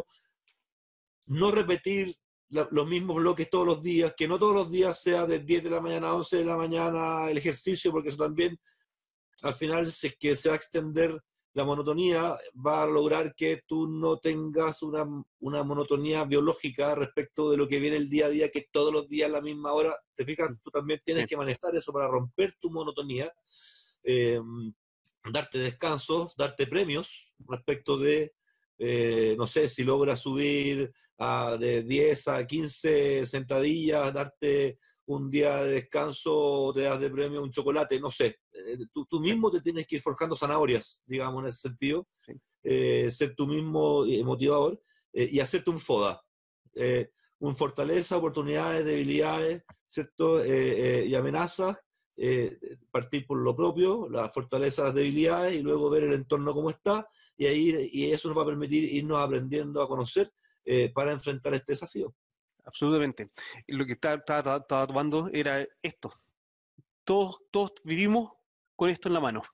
No repetir la, los mismos bloques todos los días, que no todos los días sea de diez de la mañana a once de la mañana el ejercicio, porque eso también, al final, si es que se va a extender la monotonía, va a lograr que tú no tengas una, una monotonía biológica respecto de lo que viene el día a día, que todos los días a la misma hora. Te fijas, tú también tienes sí. que manejar eso para romper tu monotonía, eh, darte descansos, darte premios respecto de, eh, no sé, si logras subir a, de diez a quince sentadillas, darte un día de descanso, te das de premio un chocolate, no sé. Eh, tú, tú mismo te tienes que ir forjando zanahorias, digamos, en ese sentido. Sí. Eh, ser tú mismo motivador, eh, y hacerte un FODA. Eh, un fortaleza, oportunidades, debilidades, ¿cierto? Eh, eh, y amenazas. Eh, partir por lo propio, las fortalezas, las debilidades, y luego ver el entorno como está, y, ahí, y eso nos va a permitir irnos aprendiendo a conocer, eh, para enfrentar este desafío. Absolutamente. Lo que estaba, estaba, estaba tomando era esto. Todos, todos vivimos con esto en la mano.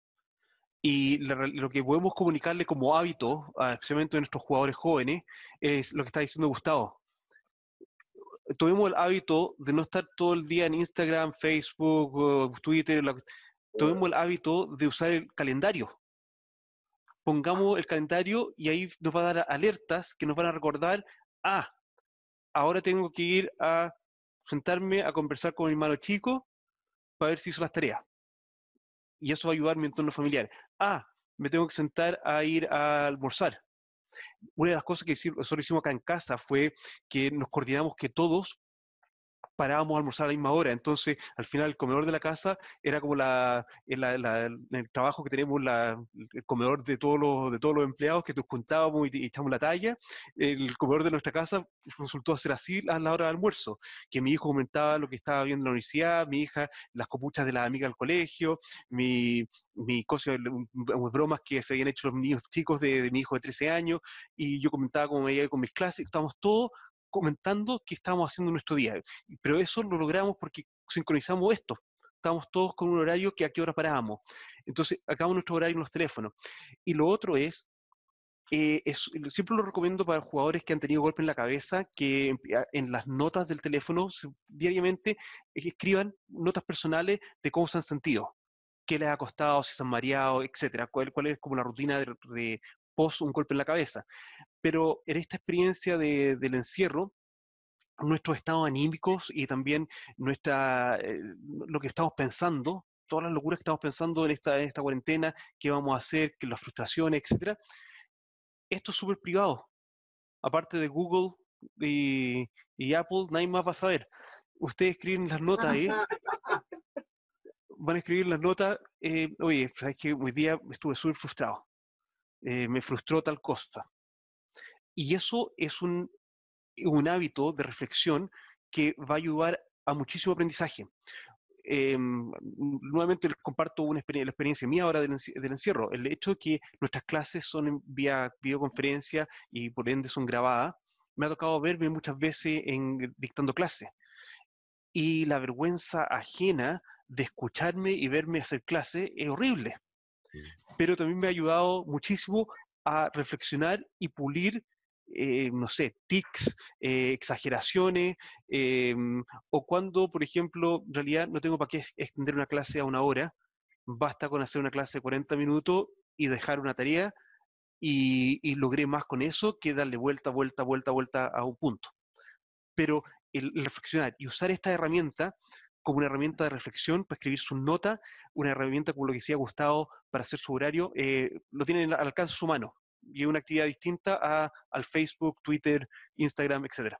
Y la, lo que podemos comunicarle como hábito, especialmente a nuestros jugadores jóvenes, es lo que está diciendo Gustavo. Tomemos el hábito de no estar todo el día en Instagram, Facebook, Twitter. La, tomemos el hábito de usar el calendario. Pongamos el calendario y ahí nos va a dar alertas que nos van a recordar, ah, ahora tengo que ir a sentarme a conversar con mi hermano chico para ver si hizo las tareas. Y eso va a ayudar a mi entorno familiar. Ah, me tengo que sentar a ir a almorzar. Una de las cosas que nosotros hicimos acá en casa fue que nos coordinamos que todos parábamos a almorzar a la misma hora. Entonces, al final, el comedor de la casa era como la, la, la, el trabajo que tenemos, la, el comedor de todos los, de todos los empleados, que nos juntábamos y, y echamos la talla. El comedor de nuestra casa resultó ser así a la hora del almuerzo, que mi hijo comentaba lo que estaba viendo en la universidad, mi hija las copuchas de las amigas del colegio, mi, mi cosa, bromas que se habían hecho los niños chicos de, de mi hijo de trece años, y yo comentaba cómo me iba con mis clases. Estábamos todos comentando qué estábamos haciendo en nuestro día, pero eso lo logramos porque sincronizamos esto, estábamos todos con un horario que a qué hora parábamos, entonces acabamos nuestro horario en los teléfonos. Y lo otro es, eh, es, siempre lo recomiendo para jugadores que han tenido golpe en la cabeza, que en las notas del teléfono diariamente escriban notas personales de cómo se han sentido, qué les ha costado, si se han mareado, etcétera, cuál, cuál es como la rutina de, de post un golpe en la cabeza. Pero en esta experiencia de, del encierro, nuestros estados anímicos y también nuestra, eh, lo que estamos pensando, todas las locuras que estamos pensando en esta, en esta cuarentena, qué vamos a hacer, que las frustraciones, etcétera, esto es súper privado. Aparte de Google y, y Apple, nadie más va a saber. Ustedes escriben las notas ahí, van a escribir las notas, eh, oye, sabes que hoy día estuve súper frustrado, eh, me frustró tal cosa. Y eso es un, un hábito de reflexión que va a ayudar a muchísimo aprendizaje. Eh, nuevamente les comparto una experiencia, la experiencia mía ahora del, del encierro. El hecho de que nuestras clases son en vía videoconferencia y por ende son grabadas, me ha tocado verme muchas veces en, dictando clases. Y la vergüenza ajena de escucharme y verme hacer clase es horrible. pero también me ha ayudado muchísimo a reflexionar y pulir, eh, no sé, tics, eh, exageraciones, eh, o cuando, por ejemplo, en realidad no tengo para qué extender una clase a una hora, basta con hacer una clase de cuarenta minutos y dejar una tarea, y, y logré más con eso que darle vuelta, vuelta, vuelta, vuelta a un punto. Pero el, el reflexionar y usar esta herramienta como una herramienta de reflexión para escribir sus notas, una herramienta como lo que decía Gustavo para hacer su horario, eh, lo tienen al alcance de su mano. Y es una actividad distinta a, al Facebook, Twitter, Instagram, etcétera.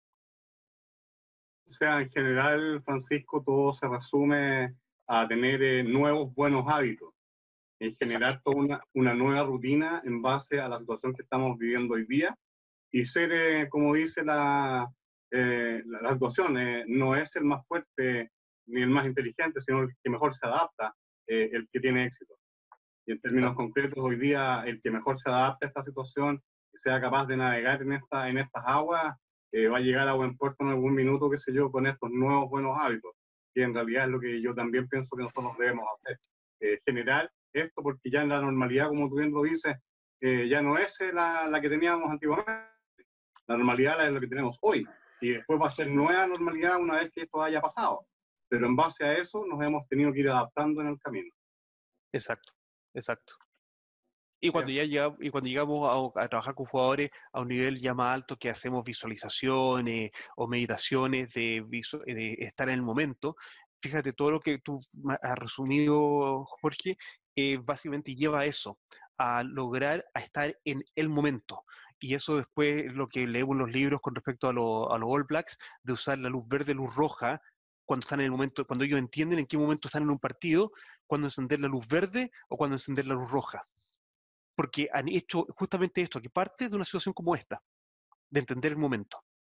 O sea, en general, Francisco, todo se resume a tener eh, nuevos buenos hábitos, en generar toda una, una nueva rutina en base a la situación que estamos viviendo hoy día, y ser, eh, como dice la, eh, la, la situación, eh, no es el más fuerte ni el más inteligente, sino el que mejor se adapta, eh, el que tiene éxito. Y en términos Exacto. concretos, hoy día, el que mejor se adapte a esta situación y sea capaz de navegar en, esta, en estas aguas, eh, va a llegar a buen puerto en algún minuto, qué sé yo, con estos nuevos buenos hábitos, que en realidad es lo que yo también pienso que nosotros debemos hacer. Eh, generar esto, porque ya en la normalidad, como tú bien lo dices, eh, ya no es la, la que teníamos antiguamente. La normalidad es lo que tenemos hoy, y después va a ser nueva normalidad una vez que esto haya pasado. Pero en base a eso nos hemos tenido que ir adaptando en el camino. Exacto, exacto. Y cuando, Bien. ya llegamos, y cuando llegamos a, a trabajar con jugadores a un nivel ya más alto, que hacemos visualizaciones o meditaciones de, visu- de estar en el momento, fíjate, todo lo que tú has resumido, Jorge, eh, básicamente lleva a eso, a lograr a estar en el momento. Y eso después es lo que leemos en los libros con respecto a, lo, a los All Blacks, de usar la luz verde, luz roja, cuando están en el momento, cuando ellos entienden en qué momento están en un partido, cuando encender la luz verde o cuando encender la luz roja, porque han hecho justamente esto, que parte de una situación como esta, de entender el momento.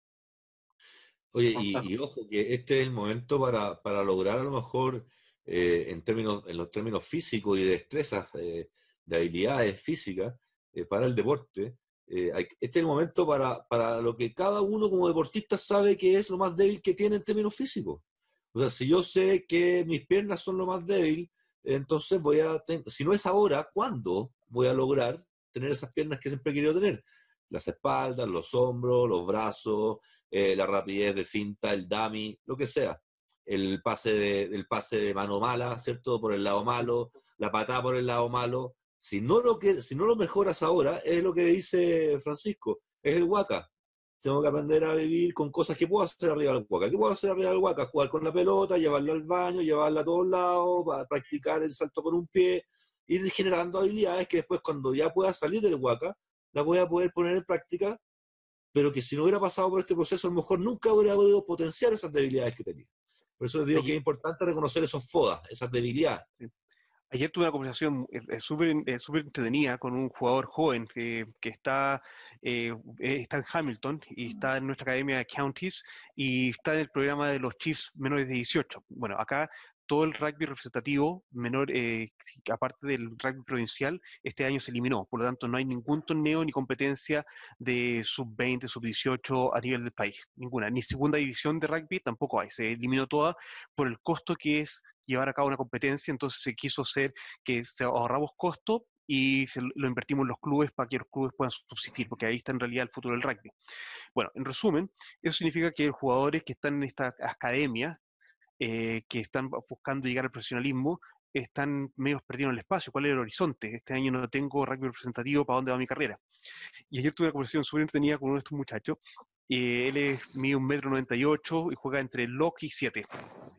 Oye, y, y ojo, que este es el momento para, para lograr a lo mejor, eh, en términos, en los términos físicos y de destrezas, eh, de habilidades físicas, eh, para el deporte, eh, hay- este es el momento para, para lo que cada uno como deportista sabe que es lo más débil que tiene en términos físicos. O sea, si yo sé que mis piernas son lo más débil, entonces voy a, ten- si no es ahora, ¿cuándo voy a lograr tener esas piernas que siempre he querido tener? Las espaldas, los hombros, los brazos, eh, la rapidez de finta, el dummy, lo que sea. El pase de, el pase de mano mala, ¿cierto? Por el lado malo, la patada por el lado malo. Si no lo, que, si no lo mejoras ahora, es lo que dice Francisco, es el huaca. Tengo que aprender a vivir con cosas que puedo hacer arriba del huaca. ¿Qué puedo hacer arriba del huaca? Jugar con la pelota, llevarla al baño, llevarla a todos lados, practicar el salto con un pie, ir generando habilidades que después cuando ya pueda salir del huaca, las voy a poder poner en práctica, pero que si no hubiera pasado por este proceso, a lo mejor nunca hubiera podido potenciar esas debilidades que tenía. Por eso les digo que es Ayer, importante reconocer esos FODA, esas debilidades. ayer tuve una conversación eh, súper eh, súper entretenida con un jugador joven que, que está, eh, eh, está en Hamilton y está en nuestra academia de Counties y está en el programa de los Chiefs menores de dieciocho. Bueno, acá todo el rugby representativo menor, eh, aparte del rugby provincial, este año se eliminó. Por lo tanto, no hay ningún torneo ni competencia de sub veinte, sub dieciocho a nivel del país. Ninguna. Ni segunda división de rugby tampoco hay. Se eliminó toda por el costo que es llevar a cabo una competencia. Entonces se quiso hacer que se ahorramos costo y se lo invertimos en los clubes para que los clubes puedan subsistir, porque ahí está en realidad el futuro del rugby. Bueno, en resumen, eso significa que los jugadores que están en esta academia, eh, que están buscando llegar al profesionalismo, están medio perdidos en el espacio. ¿Cuál es el horizonte? Este año no tengo rugby representativo, ¿para dónde va mi carrera? Y ayer tuve una conversación súper entretenida con uno de estos muchachos. Eh, él es mide un metro noventa y ocho y juega entre lock y siete.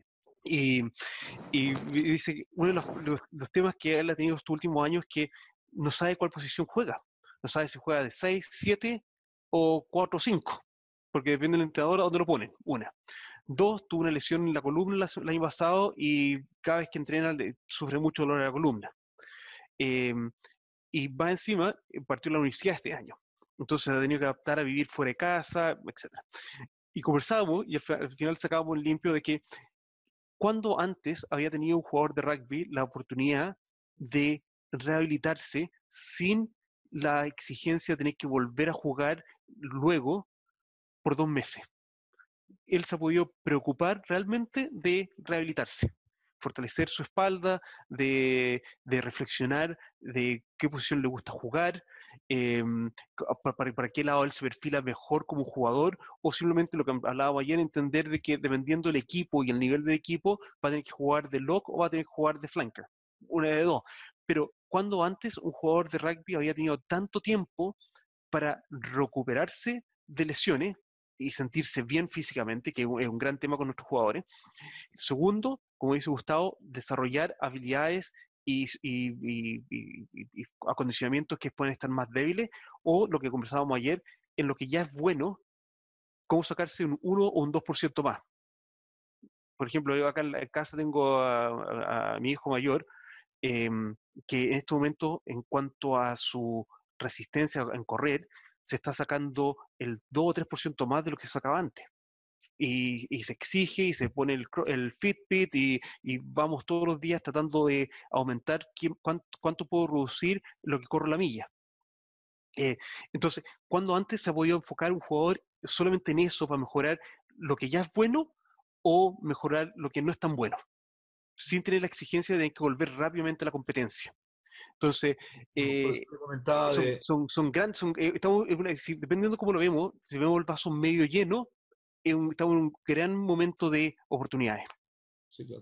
Y, y dice que uno de los, los, los temas que él ha tenido estos últimos años es que no sabe cuál posición juega. No sabe si juega de seis, siete o cuatro, cinco. Porque depende del entrenador a dónde lo ponen. Una. Dos, tuvo una lesión en la columna el año pasado y cada vez que entrena sufre mucho dolor en la columna. Eh, y va encima, partió la universidad este año. Entonces ha tenido que adaptar a vivir fuera de casa, etcétera. Y conversábamos y al, al final sacábamos limpio de que cuando antes había tenido un jugador de rugby la oportunidad de rehabilitarse sin la exigencia de tener que volver a jugar luego por dos meses. Él se ha podido preocupar realmente de rehabilitarse, fortalecer su espalda, de, de reflexionar de qué posición le gusta jugar, eh, para, para qué lado él se perfila mejor como jugador, o simplemente lo que hablábamos ayer, entender de que dependiendo del equipo y el nivel del equipo, va a tener que jugar de lock o va a tener que jugar de flanker, una de dos. Pero cuando antes un jugador de rugby había tenido tanto tiempo para recuperarse de lesiones y sentirse bien físicamente, que es un gran tema con nuestros jugadores. Segundo, como dice Gustavo, desarrollar habilidades y, y, y, y, y acondicionamientos que pueden estar más débiles, o lo que conversábamos ayer, en lo que ya es bueno, cómo sacarse un uno o un dos por ciento más. Por ejemplo, yo acá en casa tengo a, a, a mi hijo mayor, eh, que en este momento, en cuanto a su resistencia en correr, se está sacando el dos o tres por ciento más de lo que sacaba antes. Y, y se exige y se pone el, el Fitbit y, y vamos todos los días tratando de aumentar quién, cuánto, cuánto puedo reducir lo que corro la milla. Eh, entonces, cuando antes se ha podido enfocar un jugador solamente en eso para mejorar lo que ya es bueno o mejorar lo que no es tan bueno, sin tener la exigencia de tener que volver rápidamente a la competencia. Entonces, eh, son, de... son, son grandes, son, eh, estamos, si, dependiendo de cómo lo vemos, si vemos el vaso medio lleno, eh, un, estamos en un gran momento de oportunidades. Sí, claro.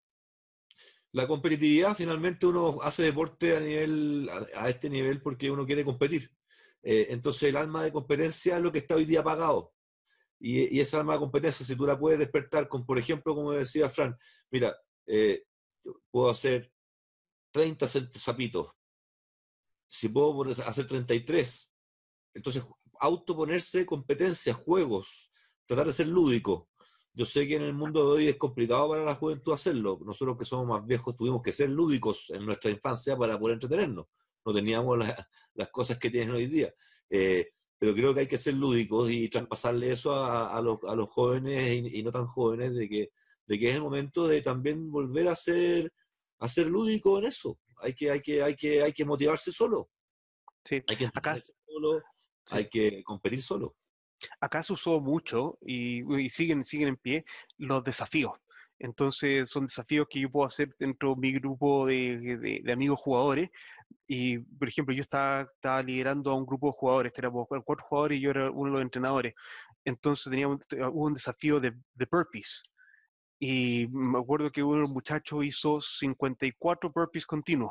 La competitividad, finalmente uno hace deporte a nivel a, a este nivel porque uno quiere competir. Eh, entonces el alma de competencia es lo que está hoy día apagado. Y, y esa alma de competencia, si tú la puedes despertar con, por ejemplo, como decía Fran, mira, eh, puedo hacer treinta zapitos, si puedo hacer treinta y tres, entonces autoponerse competencia, juegos, tratar de ser lúdico. Yo sé que en el mundo de hoy es complicado para la juventud hacerlo. Nosotros que somos más viejos tuvimos que ser lúdicos en nuestra infancia para poder entretenernos. No teníamos la, las cosas que tienen hoy día. Eh, pero creo que hay que ser lúdicos y traspasarle eso a, a, los, a los jóvenes y, y no tan jóvenes, de que, de que es el momento de también volver a ser, a ser lúdico en eso. Hay que, hay que, hay que, hay que motivarse solo. Sí. Hay que entrenarse solo, sí. Hay que competir solo. Acá se usó mucho y, y siguen, siguen en pie los desafíos. Entonces son desafíos que yo puedo hacer dentro de mi grupo de, de, de amigos jugadores. Y, por ejemplo, yo estaba, estaba liderando a un grupo de jugadores, éramos cuatro jugadores y yo era uno de los entrenadores. Entonces teníamos hubo un desafío de, de burpees. Y me acuerdo que uno de los muchachos hizo cincuenta y cuatro burpees continuos.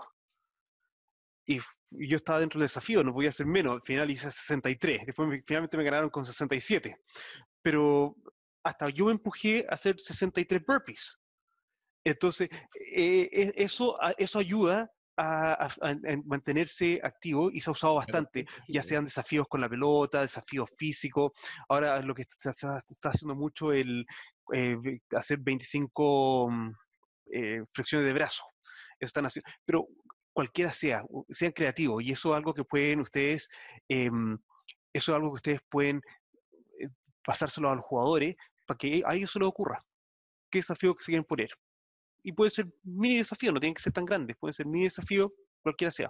Y yo estaba dentro del desafío, no podía hacer menos. Al final hice sesenta y tres. Después me, finalmente me ganaron con sesenta y siete. Pero hasta yo me empujé a hacer sesenta y tres burpees. Entonces, eh, eso, eso ayuda a, a, a, mantenerse activo y se ha usado bastante, ya sean desafíos con la pelota, desafíos físicos. Ahora lo que está, está haciendo mucho es eh, hacer veinticinco eh, flexiones de brazo. Eso están haciendo. Pero cualquiera sea, sean creativos, y eso es algo que pueden ustedes, eh, eso es algo que ustedes pueden eh, pasárselo a los jugadores para que a ellos se les ocurra qué desafío que se quieren poner. Y puede ser mini desafío, no tienen que ser tan grandes, pueden ser mini desafío, cualquiera sea.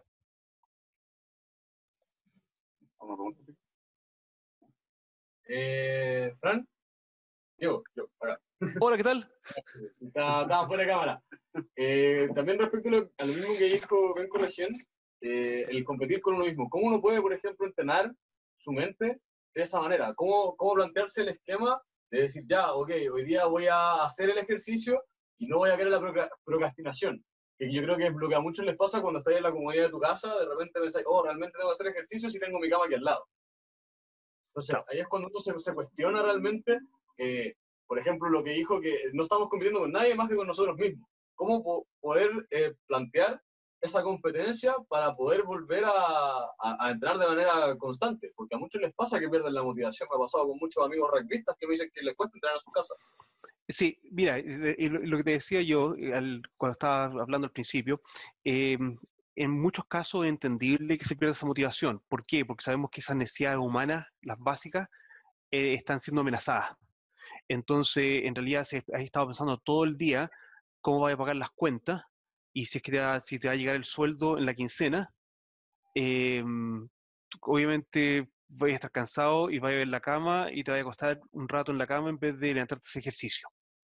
Eh, Fran, yo, yo, acá. Hola, ¿qué tal? Estaba, estaba fuera de cámara. Eh, también respecto a lo, a lo mismo que dijo Benco recién, eh, el competir con uno mismo. ¿Cómo uno puede, por ejemplo, entrenar su mente de esa manera? ¿Cómo, cómo plantearse el esquema de decir, ya, ok, hoy día voy a hacer el ejercicio y no voy a caer en la procrastinación? Que yo creo que es lo que a muchos les pasa cuando estás en la comodidad de tu casa, de repente pensás, oh, realmente tengo que hacer ejercicio si tengo mi cama aquí al lado. Entonces, ahí es cuando uno se, se cuestiona realmente, eh, por ejemplo, lo que dijo, que no estamos compitiendo con nadie más que con nosotros mismos. ¿Cómo po poder eh, plantear esa competencia para poder volver a, a, a entrenar de manera constante? Porque a muchos les pasa que pierden la motivación. Me ha pasado con muchos amigos rugbyistas que me dicen que les cuesta entrenar en su casa. Sí, mira, lo que te decía yo al, cuando estaba hablando al principio, eh, en muchos casos es entendible que se pierda esa motivación. ¿Por qué? Porque sabemos que esas necesidades humanas, las básicas, eh, están siendo amenazadas. Entonces, en realidad, se, has estado pensando todo el día cómo vas a pagar las cuentas y si es que te va, si te va a llegar el sueldo en la quincena, eh, obviamente vas a estar cansado y vas a ir a la cama y te vas a acostar un rato en la cama en vez de levantarte a ese ejercicio.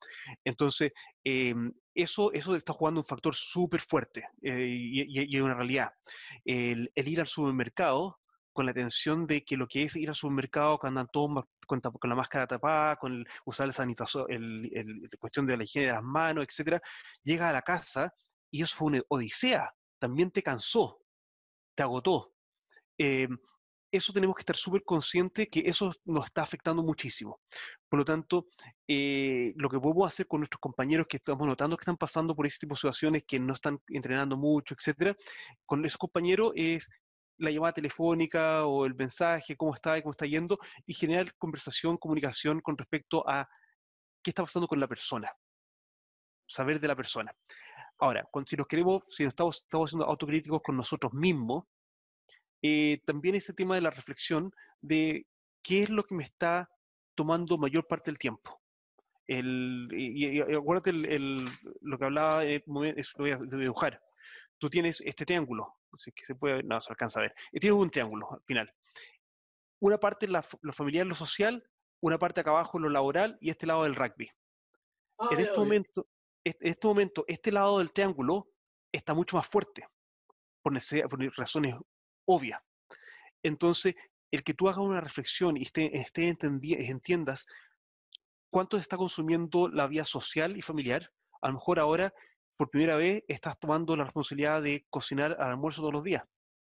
Entonces, eh, eso, eso está jugando un factor súper fuerte eh, y, y, y es una realidad. El, el ir al supermercado con la tensión de que lo que es ir al supermercado, cuando andan todos con, con la máscara tapada, con el, usar el sanitazo, el, el, la cuestión de la higiene de las manos, etcétera, llega a la casa y eso fue una odisea. También te cansó, te agotó. Eh, eso tenemos que estar súper conscientes que eso nos está afectando muchísimo. Por lo tanto, eh, lo que podemos hacer con nuestros compañeros que estamos notando que están pasando por ese tipo de situaciones, que no están entrenando mucho, etcétera, con esos compañeros es la llamada telefónica o el mensaje, cómo está y cómo está yendo, y generar conversación, comunicación con respecto a qué está pasando con la persona, saber de la persona. Ahora, con, si nos queremos, si nos estamos, estamos siendo autocríticos con nosotros mismos, eh, también ese tema de la reflexión de qué es lo que me está tomando mayor parte del tiempo. El, y, y, acuérdate el, el, lo que hablaba, eh, eso lo voy a dibujar. Tú tienes este triángulo, que se puede, no se alcanza a ver, y tienes un triángulo al final. Una parte la, lo familiar, lo social, una parte acá abajo lo laboral y este lado del rugby. Ah, en, este momento, en este momento, este lado del triángulo está mucho más fuerte, por, por razones obvias. Entonces, el que tú hagas una reflexión y esté, esté entendi, entiendas cuánto está consumiendo la vida social y familiar, a lo mejor ahora, por primera vez, estás tomando la responsabilidad de cocinar al almuerzo todos los días.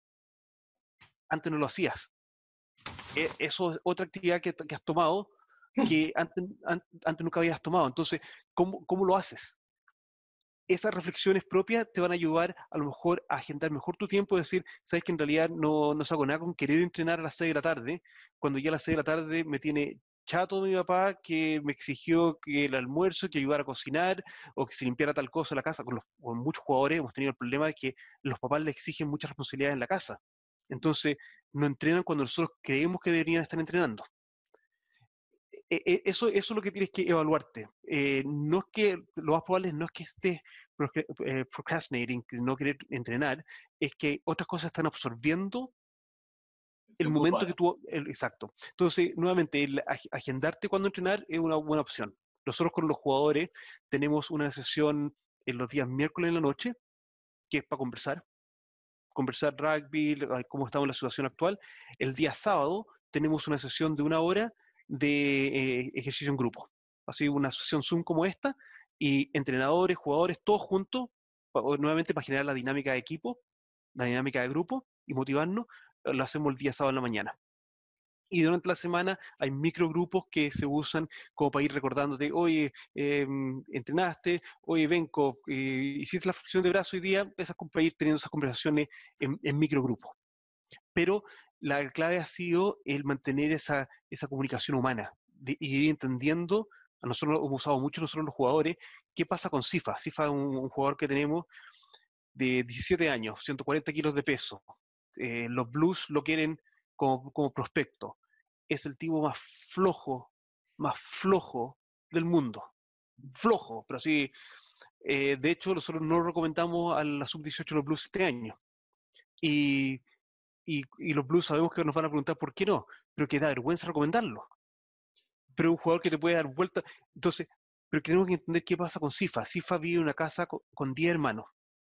Antes no lo hacías. Eso es otra actividad que, que has tomado que antes, antes nunca habías tomado. Entonces, ¿cómo, cómo lo haces? Esas reflexiones propias te van a ayudar a lo mejor a agendar mejor tu tiempo, decir, sabes que en realidad no, no saco nada con querer entrenar a las seis de la tarde, cuando ya a las seis de la tarde me tiene chato mi papá que me exigió que el almuerzo, que ayudara a cocinar, o que se limpiara tal cosa en la casa. Con, los, con muchos jugadores hemos tenido el problema de que los papás le exigen muchas responsabilidades en la casa. Entonces, no entrenan cuando nosotros creemos que deberían estar entrenando. Eso, eso es lo que tienes que evaluarte. Eh, no es que, lo más probable no es que estés eh, procrastinating, no querer entrenar, es que otras cosas están absorbiendo el momento para. que tú... El, exacto. Entonces, nuevamente, el agendarte cuando entrenar es una buena opción. Nosotros con los jugadores tenemos una sesión en los días miércoles en la noche, que es para conversar, conversar rugby, cómo estamos en la situación actual. El día sábado tenemos una sesión de una hora de eh, ejercicio en grupo. Así una sesión Zoom como esta, y entrenadores, jugadores, todos juntos, para, nuevamente para generar la dinámica de equipo, la dinámica de grupo y motivarnos, lo hacemos el día sábado en la mañana. Y durante la semana hay microgrupos que se usan como para ir recordándote, oye, eh, entrenaste, oye, Benco, eh, hiciste la flexión de brazo hoy día, esas para ir teniendo esas conversaciones en, en microgrupos. Pero la clave ha sido el mantener esa, esa comunicación humana de, y ir entendiendo, a nosotros hemos usado mucho nosotros los jugadores, qué pasa con Sifa. Sifa es un, un jugador que tenemos de diecisiete años, ciento cuarenta kilos de peso. Eh, los Blues lo quieren como, como prospecto. Es el tipo más flojo, más flojo del mundo. Flojo, pero así, eh, de hecho nosotros no lo recomendamos a la sub dieciocho de los Blues este año. Y, y, y los Blues sabemos que nos van a preguntar por qué no, pero que da vergüenza recomendarlo. Pero un jugador que te puede dar vuelta. Entonces, pero tenemos que entender qué pasa con Sifa. Sifa vive en una casa con diez hermanos.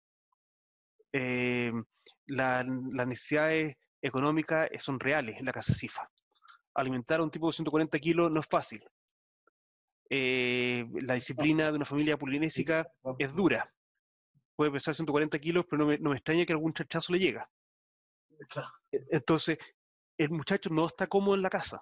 Eh, la, las necesidades económicas son reales en la casa de Sifa. Alimentar a un tipo de ciento cuarenta kilos no es fácil. Eh, la disciplina de una familia polinésica es dura. Puede pesar ciento cuarenta kilos, pero no me, no me extraña que algún chachazo le llega. Entonces, el muchacho no está cómodo en la casa.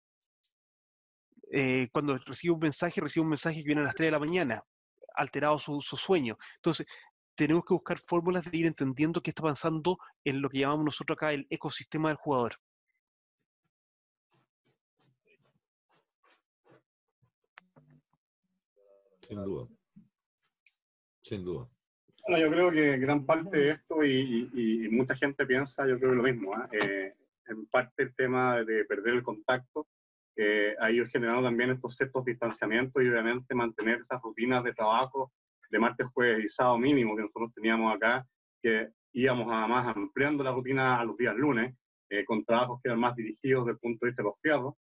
Eh, cuando recibe un mensaje, recibe un mensaje que viene a las tres de la mañana, alterado su, su sueño. Entonces, tenemos que buscar fórmulas de ir entendiendo qué está pasando en lo que llamamos nosotros acá el ecosistema del jugador. Sin duda. Sin duda. Bueno, yo creo que gran parte de esto, y, y, y mucha gente piensa, yo creo lo mismo, ¿eh? Eh, en parte el tema de perder el contacto, eh, ha ido generando también estos ciertos distanciamientos y obviamente mantener esas rutinas de trabajo de martes, jueves y sábado mínimo que nosotros teníamos acá, que íbamos además ampliando la rutina a los días lunes, eh, con trabajos que eran más dirigidos desde el punto de vista de los fierros.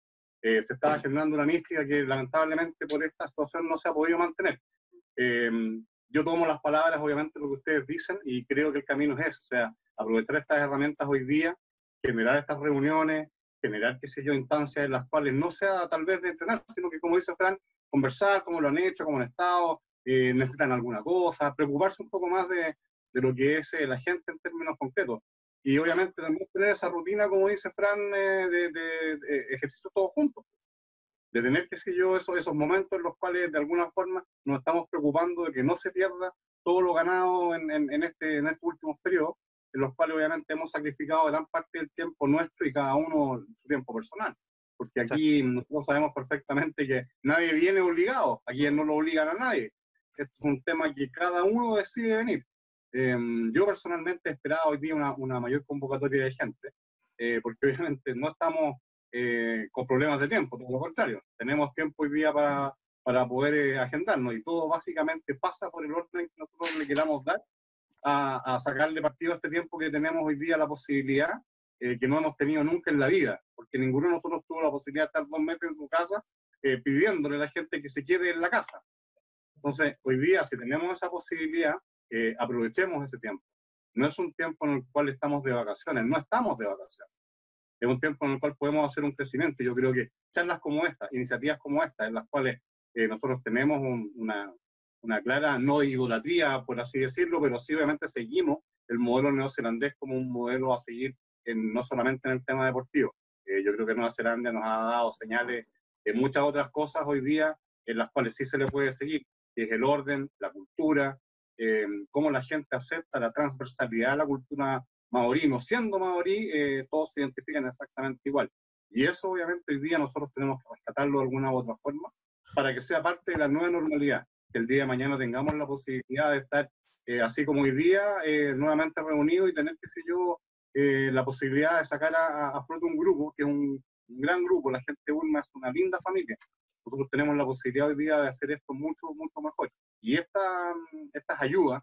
eh, se estaba generando una mística que lamentablemente por esta situación no se ha podido mantener. Eh, yo tomo las palabras, obviamente, lo que ustedes dicen, y creo que el camino es ese, o sea, aprovechar estas herramientas hoy día, generar estas reuniones, generar, qué sé yo, instancias en las cuales no sea tal vez de entrenar, sino que, como dice Fran, conversar cómo lo han hecho, cómo han estado, eh, necesitan alguna cosa, preocuparse un poco más de, de lo que es eh, la gente en términos concretos. Y obviamente también tener esa rutina, como dice Fran, eh, de, de, de ejercicio todos juntos. De tener, qué sé yo, esos, esos momentos en los cuales de alguna forma nos estamos preocupando de que no se pierda todo lo ganado en, en, en, este, en estos últimos periodos, en los cuales obviamente hemos sacrificado gran parte del tiempo nuestro y cada uno su tiempo personal. Porque aquí nosotros sabemos perfectamente que nadie viene obligado, aquí no lo obligan a nadie. Esto es un tema que cada uno decide venir. Eh, yo personalmente esperaba hoy día una, una mayor convocatoria de gente, eh, porque obviamente no estamos eh, con problemas de tiempo, todo lo contrario. Tenemos tiempo hoy día para, para poder eh, agendarnos y todo básicamente pasa por el orden que nosotros le queramos dar a, a sacarle partido a este tiempo que tenemos hoy día la posibilidad, eh, que no hemos tenido nunca en la vida, porque ninguno de nosotros tuvo la posibilidad de estar dos meses en su casa eh, pidiéndole a la gente que se quede en la casa. Entonces, hoy día, si tenemos esa posibilidad, eh, aprovechemos ese tiempo. No es un tiempo en el cual estamos de vacaciones, no estamos de vacaciones. Es un tiempo en el cual podemos hacer un crecimiento. Yo creo que charlas como esta, iniciativas como esta, en las cuales eh, nosotros tenemos un, una, una clara no idolatría, por así decirlo, pero sí obviamente seguimos el modelo neozelandés como un modelo a seguir en, no solamente en el tema deportivo. Eh, yo creo que Nueva Zelanda nos ha dado señales de muchas otras cosas hoy día en las cuales sí se le puede seguir, que es el orden, la cultura, eh, cómo la gente acepta la transversalidad de la cultura maorí. No siendo maorí, eh, todos se identifican exactamente igual. Y eso obviamente hoy día nosotros tenemos que rescatarlo de alguna u otra forma para que sea parte de la nueva normalidad, que el día de mañana tengamos la posibilidad de estar eh, así como hoy día, eh, nuevamente reunidos y tener, qué sé yo, eh, la posibilidad de sacar a, a flote un grupo, que es un, un gran grupo. La gente de Bulma es una linda familia. Nosotros tenemos la posibilidad hoy día de hacer esto mucho, mucho mejor. Y esta, estas ayudas,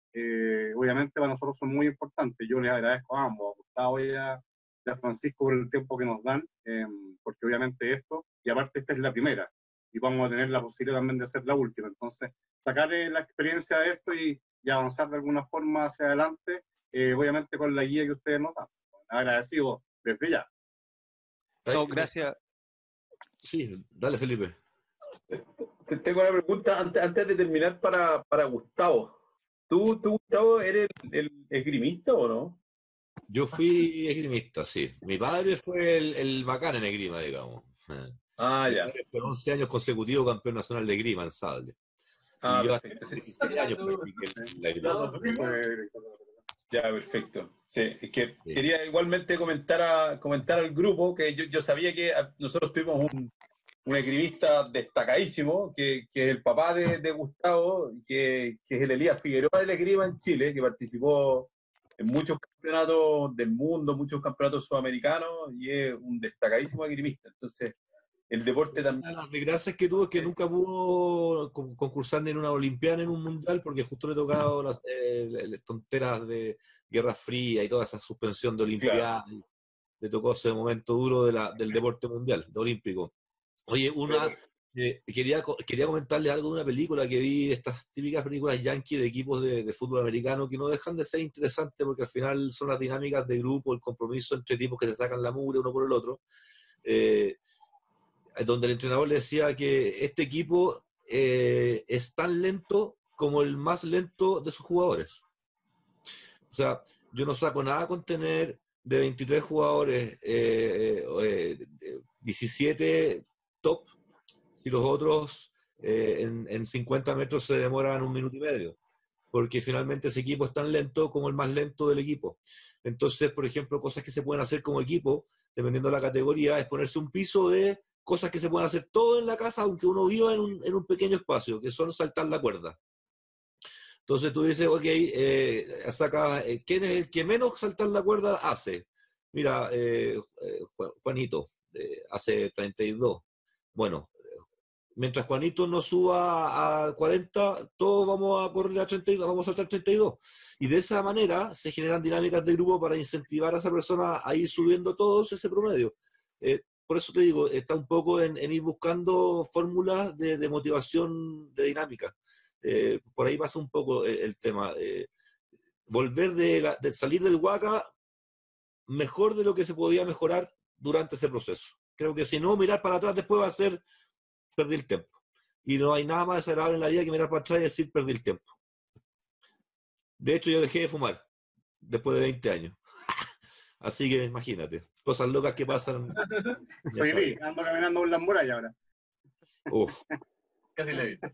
eh, obviamente para nosotros son muy importantes. Yo les agradezco a ambos, a Gustavo y a, y a Francisco por el tiempo que nos dan, eh, porque obviamente esto, y aparte esta es la primera, y vamos a tener la posibilidad también de hacer la última. Entonces, sacar eh, la experiencia de esto y, y avanzar de alguna forma hacia adelante, eh, obviamente con la guía que ustedes nos dan. Agradecido desde ya. No, gracias. Sí, dale, Felipe. Tengo una pregunta antes, antes de terminar para, para Gustavo. ¿Tú, tú, Gustavo, eres el, el esgrimista o no? Yo fui esgrimista, sí. Mi padre fue el, el bacán en esgrima, digamos. Ah, Mi ya. padre fue once años consecutivos campeón nacional de esgrima en sable. Ah, y yo hasta perfecto. dieciséis años practiqué la esgrima. Ya, perfecto. Sí, es que Sí. quería igualmente comentar, a, comentar al grupo que yo, yo sabía que nosotros tuvimos un, un esgrimista destacadísimo, que, que es el papá de, de Gustavo, que, que es el Elías Figueroa del esgrima en Chile, que participó en muchos campeonatos del mundo, muchos campeonatos sudamericanos, y es un destacadísimo esgrimista. Entonces, el deporte Una también... de las desgracias que tuvo es que Sí. nunca pudo con- concursar ni en una olimpiada ni en un mundial porque justo le tocaba las eh, las tonteras de Guerra Fría y toda esa suspensión de olimpiadas. Claro. Le tocó ese momento duro de la, del deporte mundial, de olímpico. Oye, una, eh, quería, co- quería comentarles algo de una película que vi, estas típicas películas yankee de equipos de, de fútbol americano que no dejan de ser interesantes porque al final son las dinámicas de grupo, el compromiso entre tipos que se sacan la mugre uno por el otro. Eh, donde el entrenador le decía que este equipo eh, es tan lento como el más lento de sus jugadores. O sea, yo no saco nada con tener de veintitrés jugadores, eh, eh, eh, diecisiete top, y los otros eh, en, en cincuenta metros se demoran un minuto y medio, porque finalmente ese equipo es tan lento como el más lento del equipo. Entonces, por ejemplo, cosas que se pueden hacer como equipo, dependiendo de la categoría, es ponerse un piso de cosas que se pueden hacer todo en la casa, aunque uno viva en un, en un pequeño espacio, que son saltar la cuerda. Entonces tú dices, ok, eh, saca, eh, ¿quién es el que menos saltar la cuerda hace? Mira, eh, eh, Juanito eh, hace treinta y dos. Bueno, mientras Juanito no suba a cuarenta, todos vamos a correr a treinta y dos, vamos a saltar treinta y dos. Y de esa manera se generan dinámicas de grupo para incentivar a esa persona a ir subiendo todos ese promedio. Eh, por eso te digo, está un poco en, en ir buscando fórmulas de, de motivación de dinámica. Eh, por ahí pasa un poco el, el tema. Eh, volver de, la, de salir del Huaca mejor de lo que se podía mejorar durante ese proceso. Creo que si no, mirar para atrás después va a ser perder el tiempo. Y no hay nada más desagradable en la vida que mirar para atrás y decir perdí el tiempo. De hecho, yo dejé de fumar después de veinte años. Así que imagínate, cosas locas que pasan. Feliz, ando caminando por las murallas ahora. Uf. Casi le vi.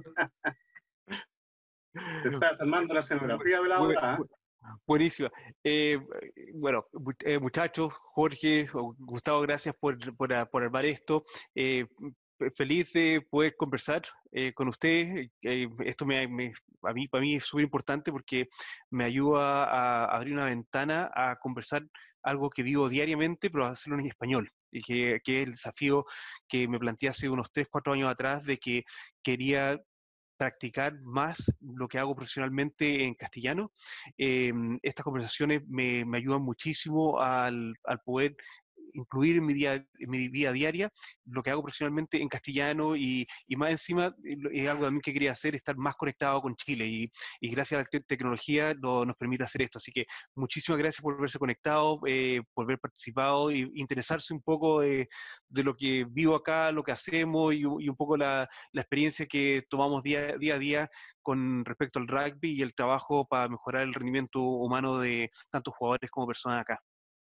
Te estás armando la escenografía de la hora. ¿eh? Buenísima. Eh, bueno, eh, muchachos, Jorge, Gustavo, gracias por, por, por armar esto. Eh, feliz de poder conversar eh, con ustedes. Eh, esto me, me, a mí, para mí es súper importante porque me ayuda a, a abrir una ventana a conversar algo que vivo diariamente, pero hacerlo en español. Y que, que es el desafío que me planteé hace unos tres, cuatro años atrás, de que quería practicar más lo que hago profesionalmente en castellano. Eh, estas conversaciones me, me ayudan muchísimo al, al poder incluir en mi, día, en mi vida diaria lo que hago profesionalmente en castellano y, y más encima es algo también que quería hacer, estar más conectado con Chile y, y gracias a la te tecnología lo, nos permite hacer esto. Así que muchísimas gracias por verse conectado, eh, por haber participado e interesarse un poco de, de lo que vivo acá, lo que hacemos y, y un poco la, la experiencia que tomamos día, día a día con respecto al rugby y el trabajo para mejorar el rendimiento humano de tantos jugadores como personas acá.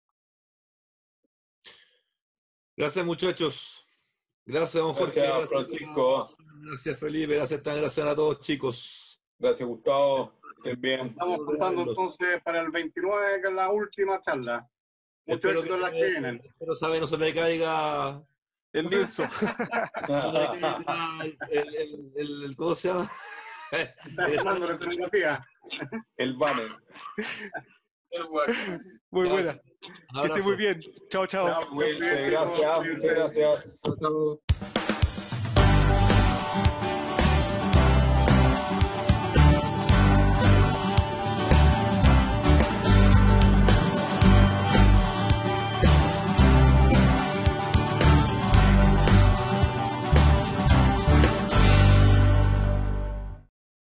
Gracias, muchachos. Gracias, don Jorge. Gracias, Gracias, Francisco. Gracias, Felipe. Gracias, gracias a todos, chicos. Gracias, Gustavo. Estén bien. Estamos contando entonces para el veintinueve, que es la última charla. Muchos éxitos las que vienen. Espero saber, no se me caiga el lienzo. No se me caiga el, el, el, el, ¿cómo se llama? Está la escenografía. El banner. Muy buena. Que esté muy bien. Chao, chao. Gracias, muchas gracias.